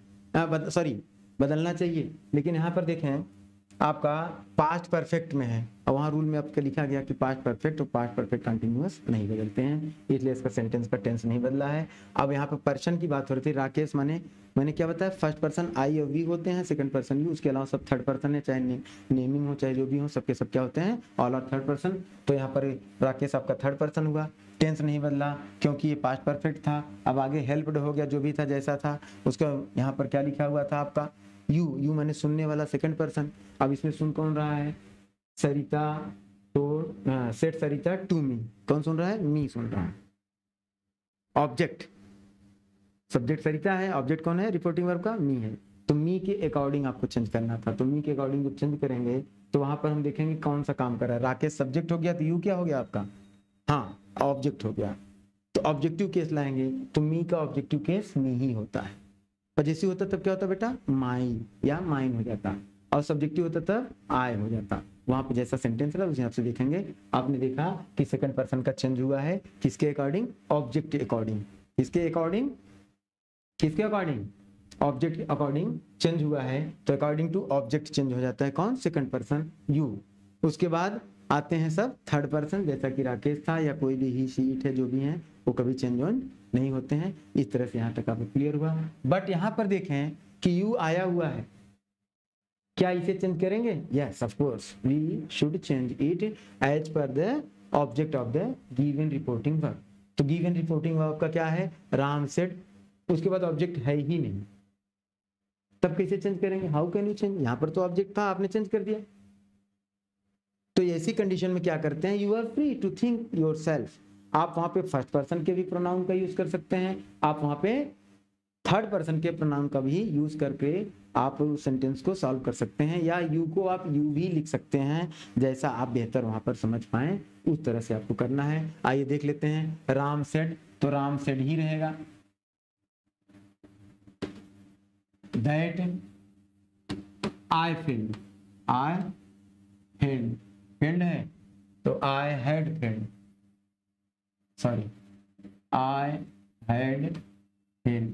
बदलना चाहिए, लेकिन यहाँ पर देखें आपका पास्ट परफेक्ट में है और वहाँ रूल में आपका लिखा गया कि पास्ट परफेक्ट और पास्ट परफेक्ट कंटिन्यूअस नहीं बदलते हैं, इसलिए इसका सेंटेंस का टेंस नहीं बदला है। अब यहाँ पर पर्सन की बात हो रही थी, राकेश मैंने क्या बताया, फर्स्ट पर्सन आई और वी होते हैं, सेकंड पर्सन यू, उसके अलावा सब थर्ड पर्सन है, चाहे नेमिंग हो चाहे जो भी हो, सबके सब क्या होते हैं, ऑल आर थर्ड पर्सन। तो यहाँ पर राकेश आपका थर्ड पर्सन हुआ, टेंस नहीं बदला क्योंकि ये पास्ट परफेक्ट था। अब आगे हेल्प्ड हो गया, जो भी था जैसा था उसका यहाँ पर क्या लिखा हुआ था आपका, यू मैंने सुनने वाला सेकंड पर्सन। अब इसमें सुन कौन रहा है, सरिता, तो सेट सरिता टू मी, कौन सुन रहा है, मी सुन रहा है। ऑब्जेक्ट, सब्जेक्ट सरिता है, ऑब्जेक्ट कौन है, रिपोर्टिंग वर्ब का मी है, तो मी के अकॉर्डिंग आपको चेंज करना था। तो मी के अकॉर्डिंग जब चेंज करेंगे तो वहां पर हम देखेंगे कौन सा काम कर रहा है। राकेश सब्जेक्ट हो गया तो यू क्या हो गया आपका, हाँ ऑब्जेक्ट हो गया, तो ऑब्जेक्टिव केस लाएंगे तो मी का ऑब्जेक्टिव केस मी ही होता है। पजेसिव होता तब क्या होता बेटा, माई या माइन हो जाता, और सब्जेक्टिव होता तब आई हो जाता। वहां पे जैसा सेंटेंस रहा उस हिसाब से देखेंगे। आपने देखा कि सेकंड पर्सन का चेंज हुआ है किसके अकॉर्डिंग, ऑब्जेक्ट के अकॉर्डिंग, किसके अकॉर्डिंग, किसके अकॉर्डिंग, ऑब्जेक्ट अकॉर्डिंग चेंज हुआ है, तो अकॉर्डिंग टू ऑब्जेक्ट चेंज हो जाता है कौन, सेकंड पर्सन यू। उसके बाद आते हैं सब थर्ड पर्सन, जैसा कि राकेश था या कोई भी ही शी इट है, जो भी हैं वो कभी चेंज ऑन नहीं होते हैं। इस तरह से यहाँ तक आपको क्लियर हुआ। बट यहाँ पर देखें कि यू आया हुआ है, क्या इसे चेंज करेंगे, yes of course we should change it as per the object of the given reporting verb. तो गिवन रिपोर्टिंग वर्ब का क्या है, राम सेड, उसके बाद ऑब्जेक्ट है ही नहीं, तब कैसे चेंज करेंगे, हाउ कैन यू चेंज, यहाँ पर तो ऑब्जेक्ट था आपने चेंज कर दिया। तो ऐसी कंडीशन में क्या करते हैं, you are free to think yourself. आप वहां पे फर्स्ट पर्सन के भी प्रोनाउन का यूज कर सकते हैं, आप वहां पे थर्ड पर्सन के प्रोनाउन का भी यूज करके आप सेंटेंस को सॉल्व कर सकते हैं, या यू को आप यू भी लिख सकते हैं, जैसा आप बेहतर वहां पर समझ पाए उस तरह से आपको करना है। आइए देख लेते हैं, राम सेड, तो राम सेड ही रहेगा, that I failed, I failed, failed है तो I had failed, sorry I had failed.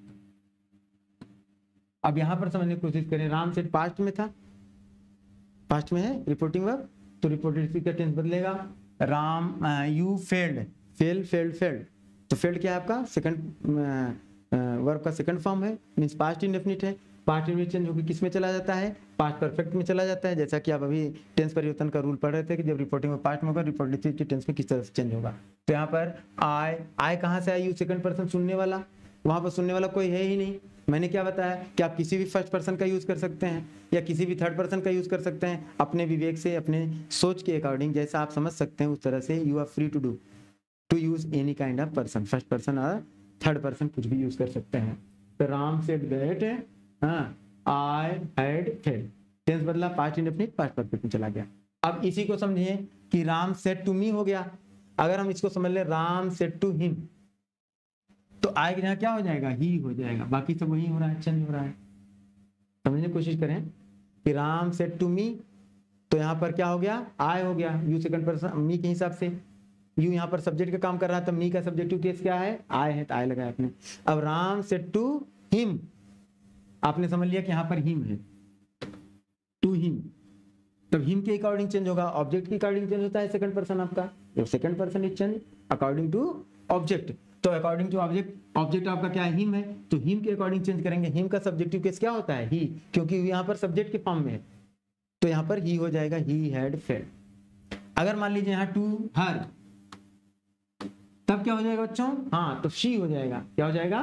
अब यहां पर समझने की कोशिश करें, राम सेड पास्ट में था, पास्ट में है रिपोर्टिंग वर्ब, तो रिपोर्टेड स्पीच का टेंस बदलेगा, Ram you failed, failed failed failed, तो फेल्ड क्या है आपका, सेकंड वर्ब का सेकंड फॉर्म है, मींस पास्ट इंडेफिनिट है, पास्ट इंडेफिनिट चेंज होकर किस में चला जाता है, पास्ट परफेक्ट में चला जाता है। जैसा कि आप अभी टेंस परिवर्तन का रूल पढ़ रहे थे कि जब रिपोर्टिंग में पास्ट में होगा, रिपोर्टेड स्पीच के टेंस में किस तरह से चेंज होगा। तो यहाँ पर आई कहाँ से आई, यू सेकंड पर्सन सुनने वाला, वहां पर सुनने वाला कोई है ही नहीं। मैंने क्या बताया कि आप किसी भी फर्स्ट पर्सन का यूज कर सकते हैं या किसी भी थर्ड पर्सन का यूज कर सकते हैं, अपने विवेक से, अपने सोच के अकॉर्डिंग जैसा आप समझ सकते हैं उस तरह से you are free to use any kind of person, first person और थर्ड पर्सन कुछ भी यूज कर सकते हैं। तो Ram said that I had failed, tense बदला, पास्ट इंडेफिनिट पास्ट परफेक्ट में चला गया। अब इसी को समझिए कि राम सेड टू मी हो गया, अगर हम इसको समझ ले राम सेड टू हिम, तो आई के यहाँ क्या हो जाएगा, ही हो जाएगा, बाकी सब वही हो रहा है, चेंज हो रहा है। समझने की कोशिश करें कि राम सेड टू मी, तो यहाँ पर क्या हो गया, आई हो गया, यू सेकंड पर्सन मी के हिसाब से, यू यहाँ पर सब्जेक्ट का काम कर रहा है, तो मी का सब्जेक्टिव केस क्या है, आई है, तो आई लगाया आपने। अब राम सेड टू हिम, आपने समझ लिया कि यहाँ पर हिम है, टू हिम, तब हिम के अकॉर्डिंग चेंज होगा, ऑब्जेक्ट के अकॉर्डिंग चेंज होता है सेकंड पर्सन आपका, जब second person is change according to object, तो अकॉर्डिंग टू ऑब्जेक्ट, ऑब्जेक्ट आपका क्या है, हिम है, तो हिम के अकॉर्डिंग चेंज करेंगे। हिम का सब्जेक्टिव केस क्या होता है, ही, क्योंकि यहाँ पर सब्जेक्ट के फॉर्म में है, तो यहाँ पर ही हो जाएगा, ही हैड फेल्ड। अगर मान लीजिए यहाँ टू हर, तब क्या हो जाएगा बच्चों, हाँ तो शी हो जाएगा, क्या हो जाएगा,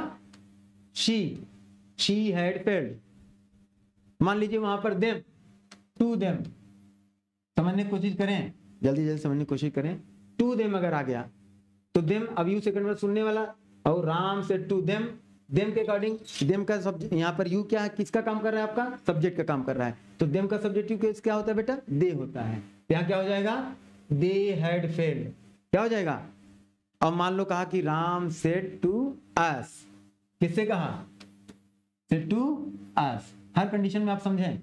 शी हैड फेल्ड। मान लीजिए वहां पर देम, टू देम, समझने की कोशिश करें, जल्दी जल्दी समझने की कोशिश करें, टू देम अगर आ गया तो देम, अब यू सेकंड वर्ड सुनने वाला, और राम से टू देम, देम के अकॉर्डिंग, देम का सब्जेक्ट, यहाँ पर यू क्या है, किसका काम कर रहा है आपका, सब्जेक्ट का काम कर रहा है, तो देम का सब्जेक्टिव केस क्या होता है बेटा, दे होता है, यहाँ क्या हो जाएगा, दे हैड फेल्ड, क्या हो जाएगा। अब मान लो कहा कि राम सेड टू अस, किससे कहा, सेड टू अस, हर कंडीशन में आप समझें।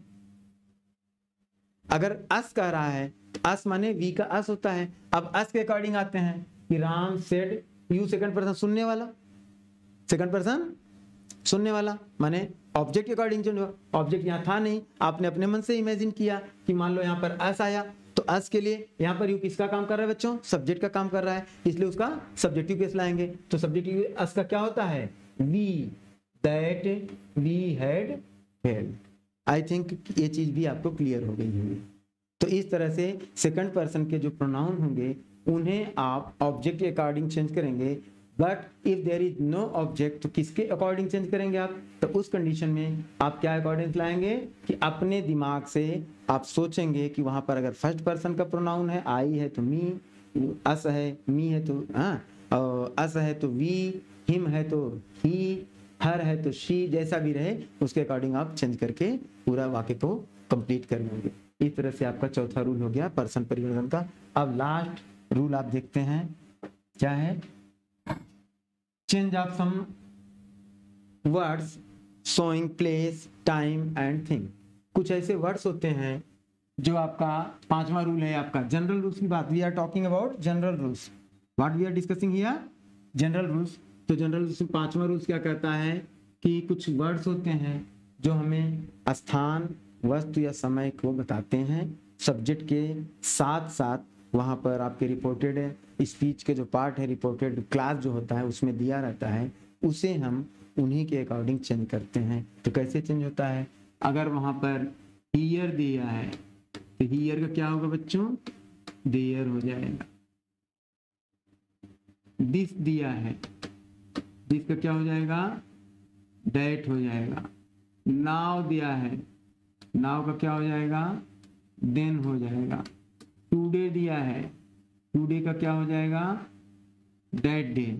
अगर अस कह रहा है, अस माने वी का अस होता है। अब अस के अकॉर्डिंग आते हैं कि Ram said, you second person सुनने वाला, सेकंड पर्सन सुनने वाला माने ऑब्जेक्ट के अकॉर्डिंग चेंज हुआ। ऑब्जेक्ट यहाँ था नहीं, आपने अपने मन से इमेजिन किया कि मान लो यहाँ पर अस आया, तो अस के लिए यहाँ पर यू किसका काम कर रहा है बच्चों? सब्जेक्ट का काम कर रहा है, इसलिए उसका सब्जेक्टिव केस लाएंगे। तो सब्जेक्टिव अस का क्या होता है? We, that, we had held. I think ये चीज भी आपको क्लियर हो गई होगी। तो इस तरह से सेकंड पर्सन के जो प्रोनाउन होंगे उन्हें आप ऑब्जेक्ट के अकॉर्डिंग चेंज करेंगे। But if there is no object, तो किसके अकॉर्डिंग चेंज करेंगे आप? तो उस कंडीशन में आप क्या अकॉर्डिंग लाएंगे कि अपने दिमाग से आप सोचेंगे कि वहां पर अगर फर्स्ट पर्सन का प्रोनाउन है, आई है तो मी, अस है, मी है तो अस है तो वी, हिम है तो ही, हर है तो शी, जैसा भी रहे उसके अकॉर्डिंग आप चेंज करके पूरा वाक्य को कंप्लीट कर लेंगे। इस तरह से आपका चौथा रूल हो गया पर्सन परिवर्तन का। अब लास्ट रूल आप देखते हैं क्या है? Change of some words showing place, time and thing. कुछ ऐसे वर्ड्स होते हैं जो आपका पांचवा रूल है आपका जनरल रूल्स की बात। We are talking about general rules, what we are discussing here, general rules. तो जनरल रूल्स में पांचवा रूल्स क्या कहता है कि कुछ वर्ड्स होते हैं जो हमें स्थान, वस्तु या समय को बताते हैं। सब्जेक्ट के साथ साथ वहाँ पर आपके रिपोर्टेड स्पीच के जो पार्ट है, रिपोर्टेड क्लास जो होता है उसमें दिया रहता है, उसे हम उन्हीं के अकॉर्डिंग चेंज करते हैं। तो कैसे चेंज होता है? अगर वहाँ पर हियर दिया है तो हियर का क्या होगा बच्चों? देयर हो जाएगा। दिस दिया है, दिस का क्या हो जाएगा? दैट हो जाएगा। नाउ दिया है, नाउ का क्या हो जाएगा? देन हो जाएगा। टुडे दिया है, टुडे का क्या हो जाएगा? That day.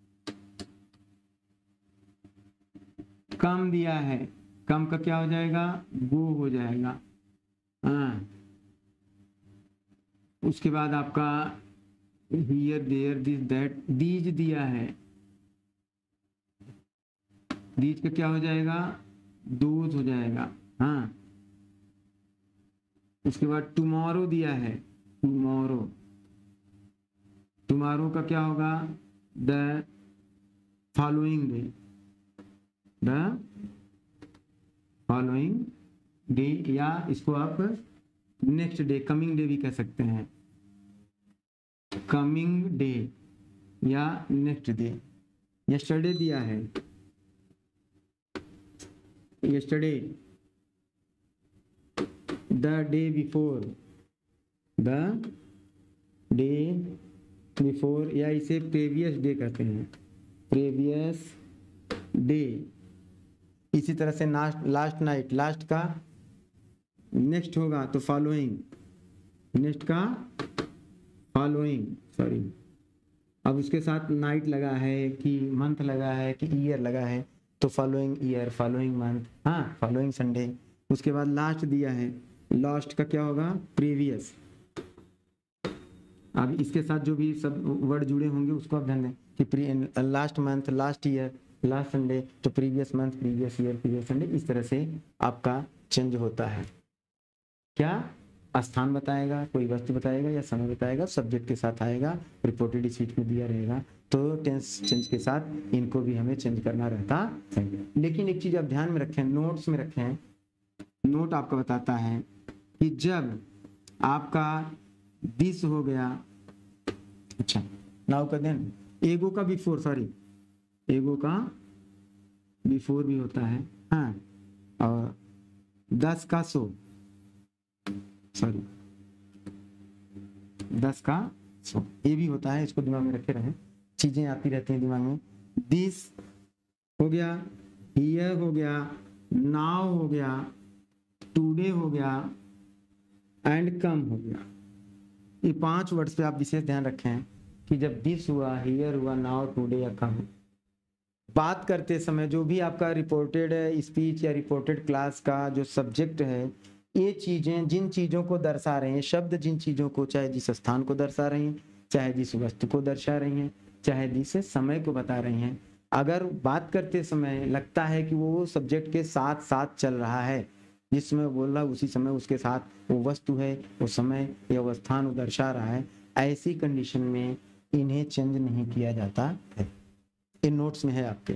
कम दिया है, कम का क्या हो जाएगा? गो हो जाएगा। हाँ, उसके बाद आपका here, there, this, that. These दिया है, दीज का क्या हो जाएगा? दोज हो जाएगा। हाँ, उसके बाद टुमारो दिया है, टुमारो, टुमारो का क्या होगा? The following day, the following day, या इसको आप नेक्स्ट डे, कमिंग डे भी कह सकते हैं, कमिंग डे या नेक्स्ट डे। यस्टरडे दिया है, yesterday, the day before, the day before, या इसे प्रीवियस डे कहते हैं, प्रीवियस डे। इसी तरह से लास्ट नाइट, लास्ट का नेक्स्ट होगा तो फॉलोइंग, नेक्स्ट का फॉलोइंग, सॉरी। अब उसके साथ नाइट लगा है कि मंथ लगा है कि ईयर लगा है तो फॉलोइंग ईयर, फॉलोइंग मंथ, हाँ, फॉलोइंग संडे। उसके बाद लास्ट दिया है, लास्ट का क्या होगा? प्रीवियस। अब इसके साथ जो भी सब वर्ड जुड़े होंगे उसको आप ध्यान दें कि last month, last year, last Sunday, तो previous month, previous year, previous Sunday. इस तरह से आपका चेंज होता है। क्या स्थान बताएगा, कोई वस्तु बताएगा या समय बताएगा, सब्जेक्ट के साथ आएगा, रिपोर्टेड स्पीच में दिया रहेगा, तो टेंस चेंज के साथ इनको भी हमें चेंज करना रहता है। लेकिन एक चीज आप ध्यान में रखें, नोट्स में रखें, नोट आपका बताता है कि जब आपका दिस हो गया, अच्छा, नाउ का देन, एगो का बिफोर, सॉरी, एगो का बिफोर भी होता है, हाँ, और 10 का सो, सॉरी, 10 का सो, ये भी होता है। इसको दिमाग में रखे रहें, चीजें आती रहती हैं दिमाग में। दिस हो गया, हियर हो गया, नाउ हो गया, टुडे हो गया एंड कम हो गया। ये 5 वर्ड्स पे आप विशेष ध्यान रखें कि जब दिस हुआ, हियर हुआ, नाउ, टुडे या कम, बात करते समय जो भी आपका रिपोर्टेड स्पीच या रिपोर्टेड क्लास का जो सब्जेक्ट है, ये चीजें जिन चीजों को दर्शा रहे हैं, शब्द जिन चीजों को, चाहे जिस स्थान को दर्शा रही हैं, चाहे जिस वस्तु को दर्शा रही हैं, चाहे जिस समय को बता रही हैं, अगर बात करते समय लगता है कि वो सब्जेक्ट के साथ साथ चल रहा है, जिस समय बोल रहा है उसी समय उसके साथ वो वस्तु है, वो समय या वो स्थान वो दर्शा रहा है, ऐसी कंडीशन में इन्हें चेंज नहीं किया जाता है। इन नोट्स में है आपके,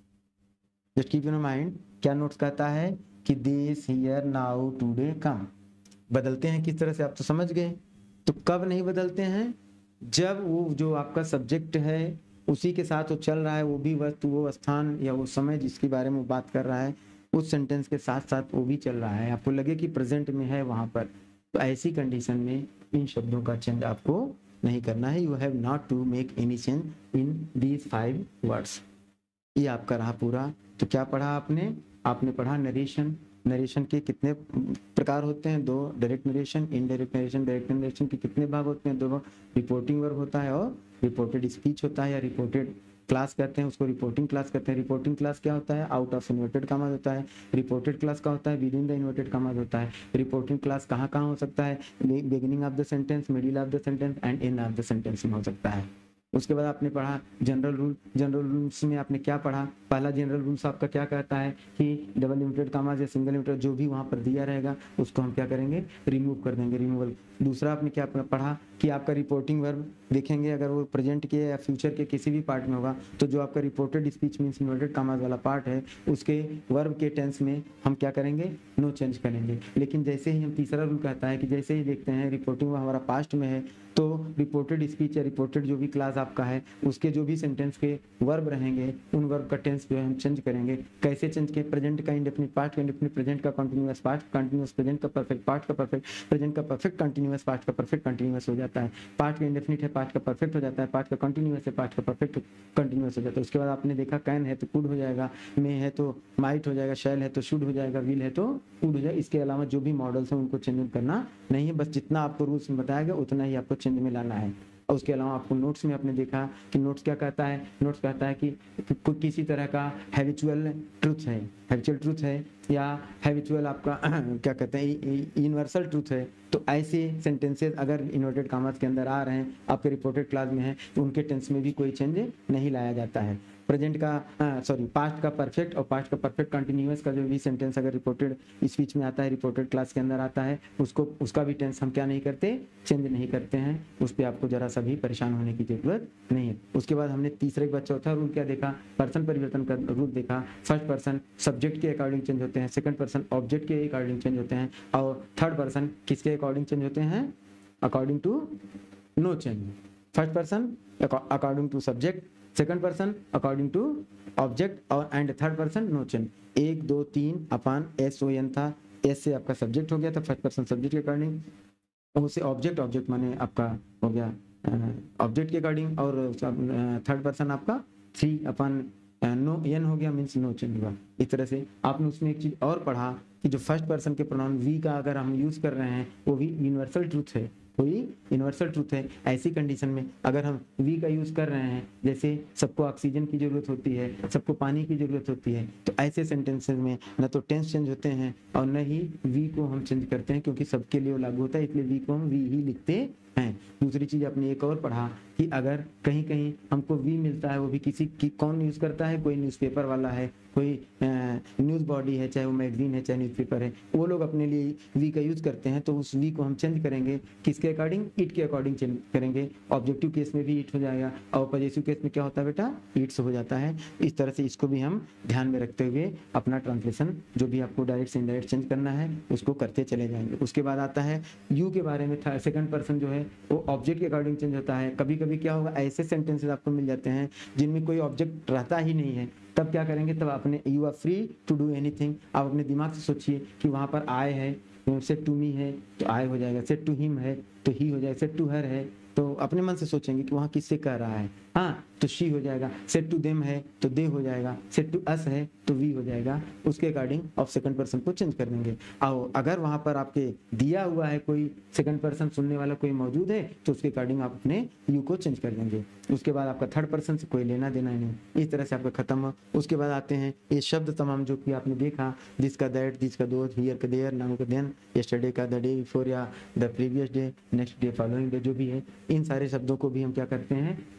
जस्ट कीप इन माइंड। क्या नोट्स कहता है कि this here now today come, बदलते हैं किस तरह से, आप तो समझ गए। तो कब नहीं बदलते हैं, जब वो जो आपका सब्जेक्ट है उसी के साथ वो चल रहा है, वो भी वस्तु वो स्थान या वो समय जिसके बारे में वो बात कर रहा है उस सेंटेंस के साथ साथ वो भी चल रहा है, आपको लगे कि प्रेजेंट में है वहां पर, तो ऐसी कंडीशन में इन शब्दों का चेंज आपको नहीं करना है। You have not to make any change in these 5 words. ये आपका रहा पूरा। तो क्या पढ़ा आपने, आपने पढ़ा नरेशन। नरेशन के कितने प्रकार होते हैं, 2, direct narration, indirect narration. Direct narration के कितने भाग होते हैं, 2 भाग, रिपोर्टिंग वर्ब होता है और रिपोर्टेड स्पीच होता है, या रिपोर्टेड क्लास कहते हैं उसको, रिपोर्टिंग क्लास कहते हैं। रिपोर्टिंग क्लास क्या होता है, आउट ऑफ इन्वर्टेड कामाज होता है। रिपोर्टेड क्लास का होता है, with in the inverted commas होता है। रिपोर्टिंग क्लास कहाँ कहाँ हो सकता है, beginning of the sentence, middle of the sentence and end of the sentence में हो सकता है। उसके बाद आपने पढ़ा जनरल रूल। जनरल रूल्स में आपने क्या पढ़ा, पहला जनरल रूल्स आपका क्या कहता है कि डबल लिमिटेड कामाज या सिंगल लिमिटेड जो भी वहां पर दिया रहेगा उसको हम क्या करेंगे, रिमूव कर देंगे, रिमूवल। दूसरा आपने क्या पढ़ा कि आपका रिपोर्टिंग वर्ब देखेंगे अगर वो प्रेजेंट के या फ्यूचर के किसी भी पार्ट में होगा तो जो आपका reported speech means inverted commas वाला पार्ट है उसके वर्ब के टेंस में हम क्या करेंगे, नो चेंज करेंगे। लेकिन जैसे ही हम तीसरा रूल कहता है कि जैसे ही देखते हैं रिपोर्टिंग हमारा पास्ट में है तो रिपोर्टेड स्पीच या रिपोर्टेड जो भी क्लास आपका है उसके जो भी सेंटेंस के वर्ब रहेंगे उन वर्ब का टेंस जो है हम चेंज करेंगे। कैसे चेंज किए, प्रेजेंट का इंडेफिनिट पार्ट का इंडेफिनिट, प्रेजेंट का कंटिन्यूअस पार्ट कंटिन्यूअस, प्रेजेंट का परफेक्ट पार्ट का परफेक्ट, प्रेजेंट का परफेक्ट कंटिन्यूअस पार्ट का परफेक्ट कंटिन्यूअस हो जाता है। पार्ट का इंडेफिनिट है पार्ट का परफेक्ट हो जाता है, पार्ट का कंटिन्यूअस है पार्ट का परफेक्ट कंटिन्यूअस हो जाता है। उसके बाद आपने देखा कैन है तो कुड हो जाएगा, मे है तो माइट हो जाएगा, शैल है तो शुड हो जाएगा, विल है तो वुड हो जाएगा। इसके अलावा जो भी मॉडल्स हैं उनको चेंज करना नहीं है, बस जितना आपको रूल्स में बताया गया उतना ही आपको चेंज में लाना है। और उसके अलावा आपको नोट्स में आपने देखा कि नोट्स क्या कहता है, नोट्स कहता है कि किसी तरह का हैबिचुअल ट्रूथ है, हैबिचुअल ट्रूथ है या हैबिचुअल आपका क्या कहते हैं यूनिवर्सल ट्रूथ है, तो ऐसे सेंटेंसेस अगर इन्वर्टेड कामास के अंदर आ रहे हैं आपके रिपोर्टेड क्लास में है तो उनके टेंस में भी कोई चेंज नहीं लाया जाता है। प्रेजेंट का पास्ट का परफेक्ट और पास्ट का परफेक्ट कंटिन्यूअस का जो भी सेंटेंस अगर रिपोर्टेड स्पीच में आता है, रिपोर्टेड क्लास के अंदर आता है, उसको उसका भी टेंस हम क्या नहीं करते, चेंज नहीं करते हैं। उस पर आपको जरा सा भी परेशान होने की जरूरत नहीं है। उसके बाद हमने तीसरे का चौथा रूल क्या देखा, पर्सन परिवर्तन का रूल देखा। फर्स्ट पर्सन सब्जेक्ट के अकॉर्डिंग चेंज होते हैं, सेकंड पर्सन ऑब्जेक्ट के अकॉर्डिंग चेंज होते हैं और थर्ड पर्सन किसके अकॉर्डिंग चेंज होते हैं, according to no change. First person according to subject, second person according to object और and third person no change. 1 2 3 upon S O N था, एस से आपका सब्जेक्ट हो गया था फर्स्ट पर्सन सब्जेक्ट के अकॉर्डिंग, उससे ऑब्जेक्ट, ऑब्जेक्ट माने आपका हो गया ऑब्जेक्ट के अकॉर्डिंग और थर्ड पर्सन आपका 3 अपान नो एन हो गया मीन्स नो चेंज हुआ। इस तरह से आपने उसमें एक चीज और पढ़ा कि जो फर्स्ट पर्सन के प्रोनाउन वी का अगर हम यूज कर रहे हैं वो भी यूनिवर्सल ट्रूथ है, कोई यूनिवर्सल ट्रूथ है। ऐसी कंडीशन में अगर हम वी का यूज कर रहे हैं, जैसे सबको ऑक्सीजन की जरूरत होती है, सबको पानी की जरूरत होती है, तो ऐसे सेंटेंसेस में न तो टेंस चेंज होते हैं और न ही वी को हम चेंज करते हैं क्योंकि सबके लिए लागू होता है, इसलिए वी को हम वी ही लिखते हैं। दूसरी चीज आपने एक और पढ़ा कि अगर कहीं कहीं हमको वी मिलता है वो भी किसी की कौन यूज करता है, कोई न्यूज़पेपर वाला है, कोई न्यूज़ बॉडी है, चाहे वो मैगजीन है चाहे न्यूज़पेपर है, वो लोग अपने लिए वी का यूज करते हैं, तो उस वी को हम चेंज करेंगे किसके अकॉर्डिंग, इट के अकॉर्डिंग चेंज करेंगे। ऑब्जेक्टिव केस में भी इट हो जाएगा और पॉजिटिव केस में क्या होता है बेटा, इट्स हो जाता है। इस तरह से इसको भी हम ध्यान में रखते हुए अपना ट्रांसलेशन जो भी आपको डायरेक्ट से इनडायरेक्ट चेंज करना है उसको करते चले जाएंगे। उसके बाद आता है यू के बारे में, सेकंड पर्सन जो है वो ऑब्जेक्ट के अकॉर्डिंग चेंज होता है। कभी कभी क्या होगा, ऐसे सेंटेंसेस आपको मिल जाते हैं जिनमें कोई ऑब्जेक्ट रहता ही नहीं है, तब क्या करेंगे, तब अपने you are free to do anything, आप अपने दिमाग से सोचिए कि वहां पर आए है, सेट टू मी है तो आए हो जाएगा, सेट टू हिम है तो ही हो जाएगा, सेट टू हर है तो अपने मन से सोचेंगे कि वहां किससे कह रहा है, हाँ तो शी हो जाएगा, सेट टू देम है तो दे हो जाएगा, सेट टू अस है तो वी हो जाएगा। उसके अकॉर्डिंग आप सेकंड पर्सन को चेंज कर देंगे। और अगर वहां पर आपके दिया हुआ है कोई सेकंड पर्सन सुनने वाला कोई मौजूद है तो उसके अकॉर्डिंग आप अपने यू को चेंज कर देंगे। उसके बाद आपका थर्ड पर्सन से कोई लेना देना ही नहीं, इस तरह से आपका खत्म हो। उसके बाद आते हैं ये शब्द तमाम जो कि आपने देखा, दिस का दैट, दिस का दोस्त, हियर का देयर, नाउ का देन, यस्टरडे का द डे बिफोर या the previous day, next day, following day, जो भी है इन सारे शब्दों को भी हम क्या करते हैं, चेंज करते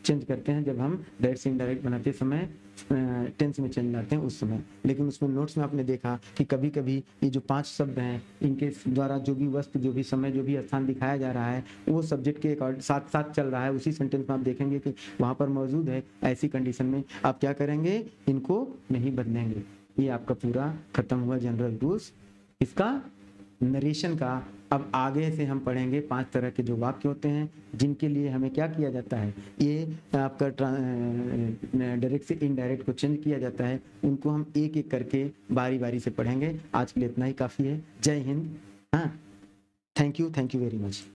करते हैं जब हम डायरेक्ट से इनडायरेक्ट बनाते समय टेंस में चले जाते हैं उस समय। लेकिन उसमें नोट्स में आपने देखा कि कभी कभी ये जो 5 शब्द हैं इनके द्वारा जो भी वस्तु, जो भी समय, जो भी स्थान दिखाया जा रहा है वो सब्जेक्ट के साथ साथ चल रहा है, उसी सेंटेंस में आप देखेंगे कि वहाँ पर मौजूद है। ऐसी कंडीशन में आप क्या करेंगे, इनको नहीं बदलेंगे। ये आपका पूरा खत्म हुआ जनरल रूल्स इसका नरेशन का। अब आगे से हम पढ़ेंगे 5 तरह के जो वाक्य होते हैं जिनके लिए हमें क्या किया जाता है, ये आपका डायरेक्ट से इनडायरेक्ट को चेंज किया जाता है। उनको हम एक एक करके बारी बारी से पढ़ेंगे। आज के लिए इतना ही काफ़ी है। जय हिंद। हाँ, थैंक यू वेरी मच।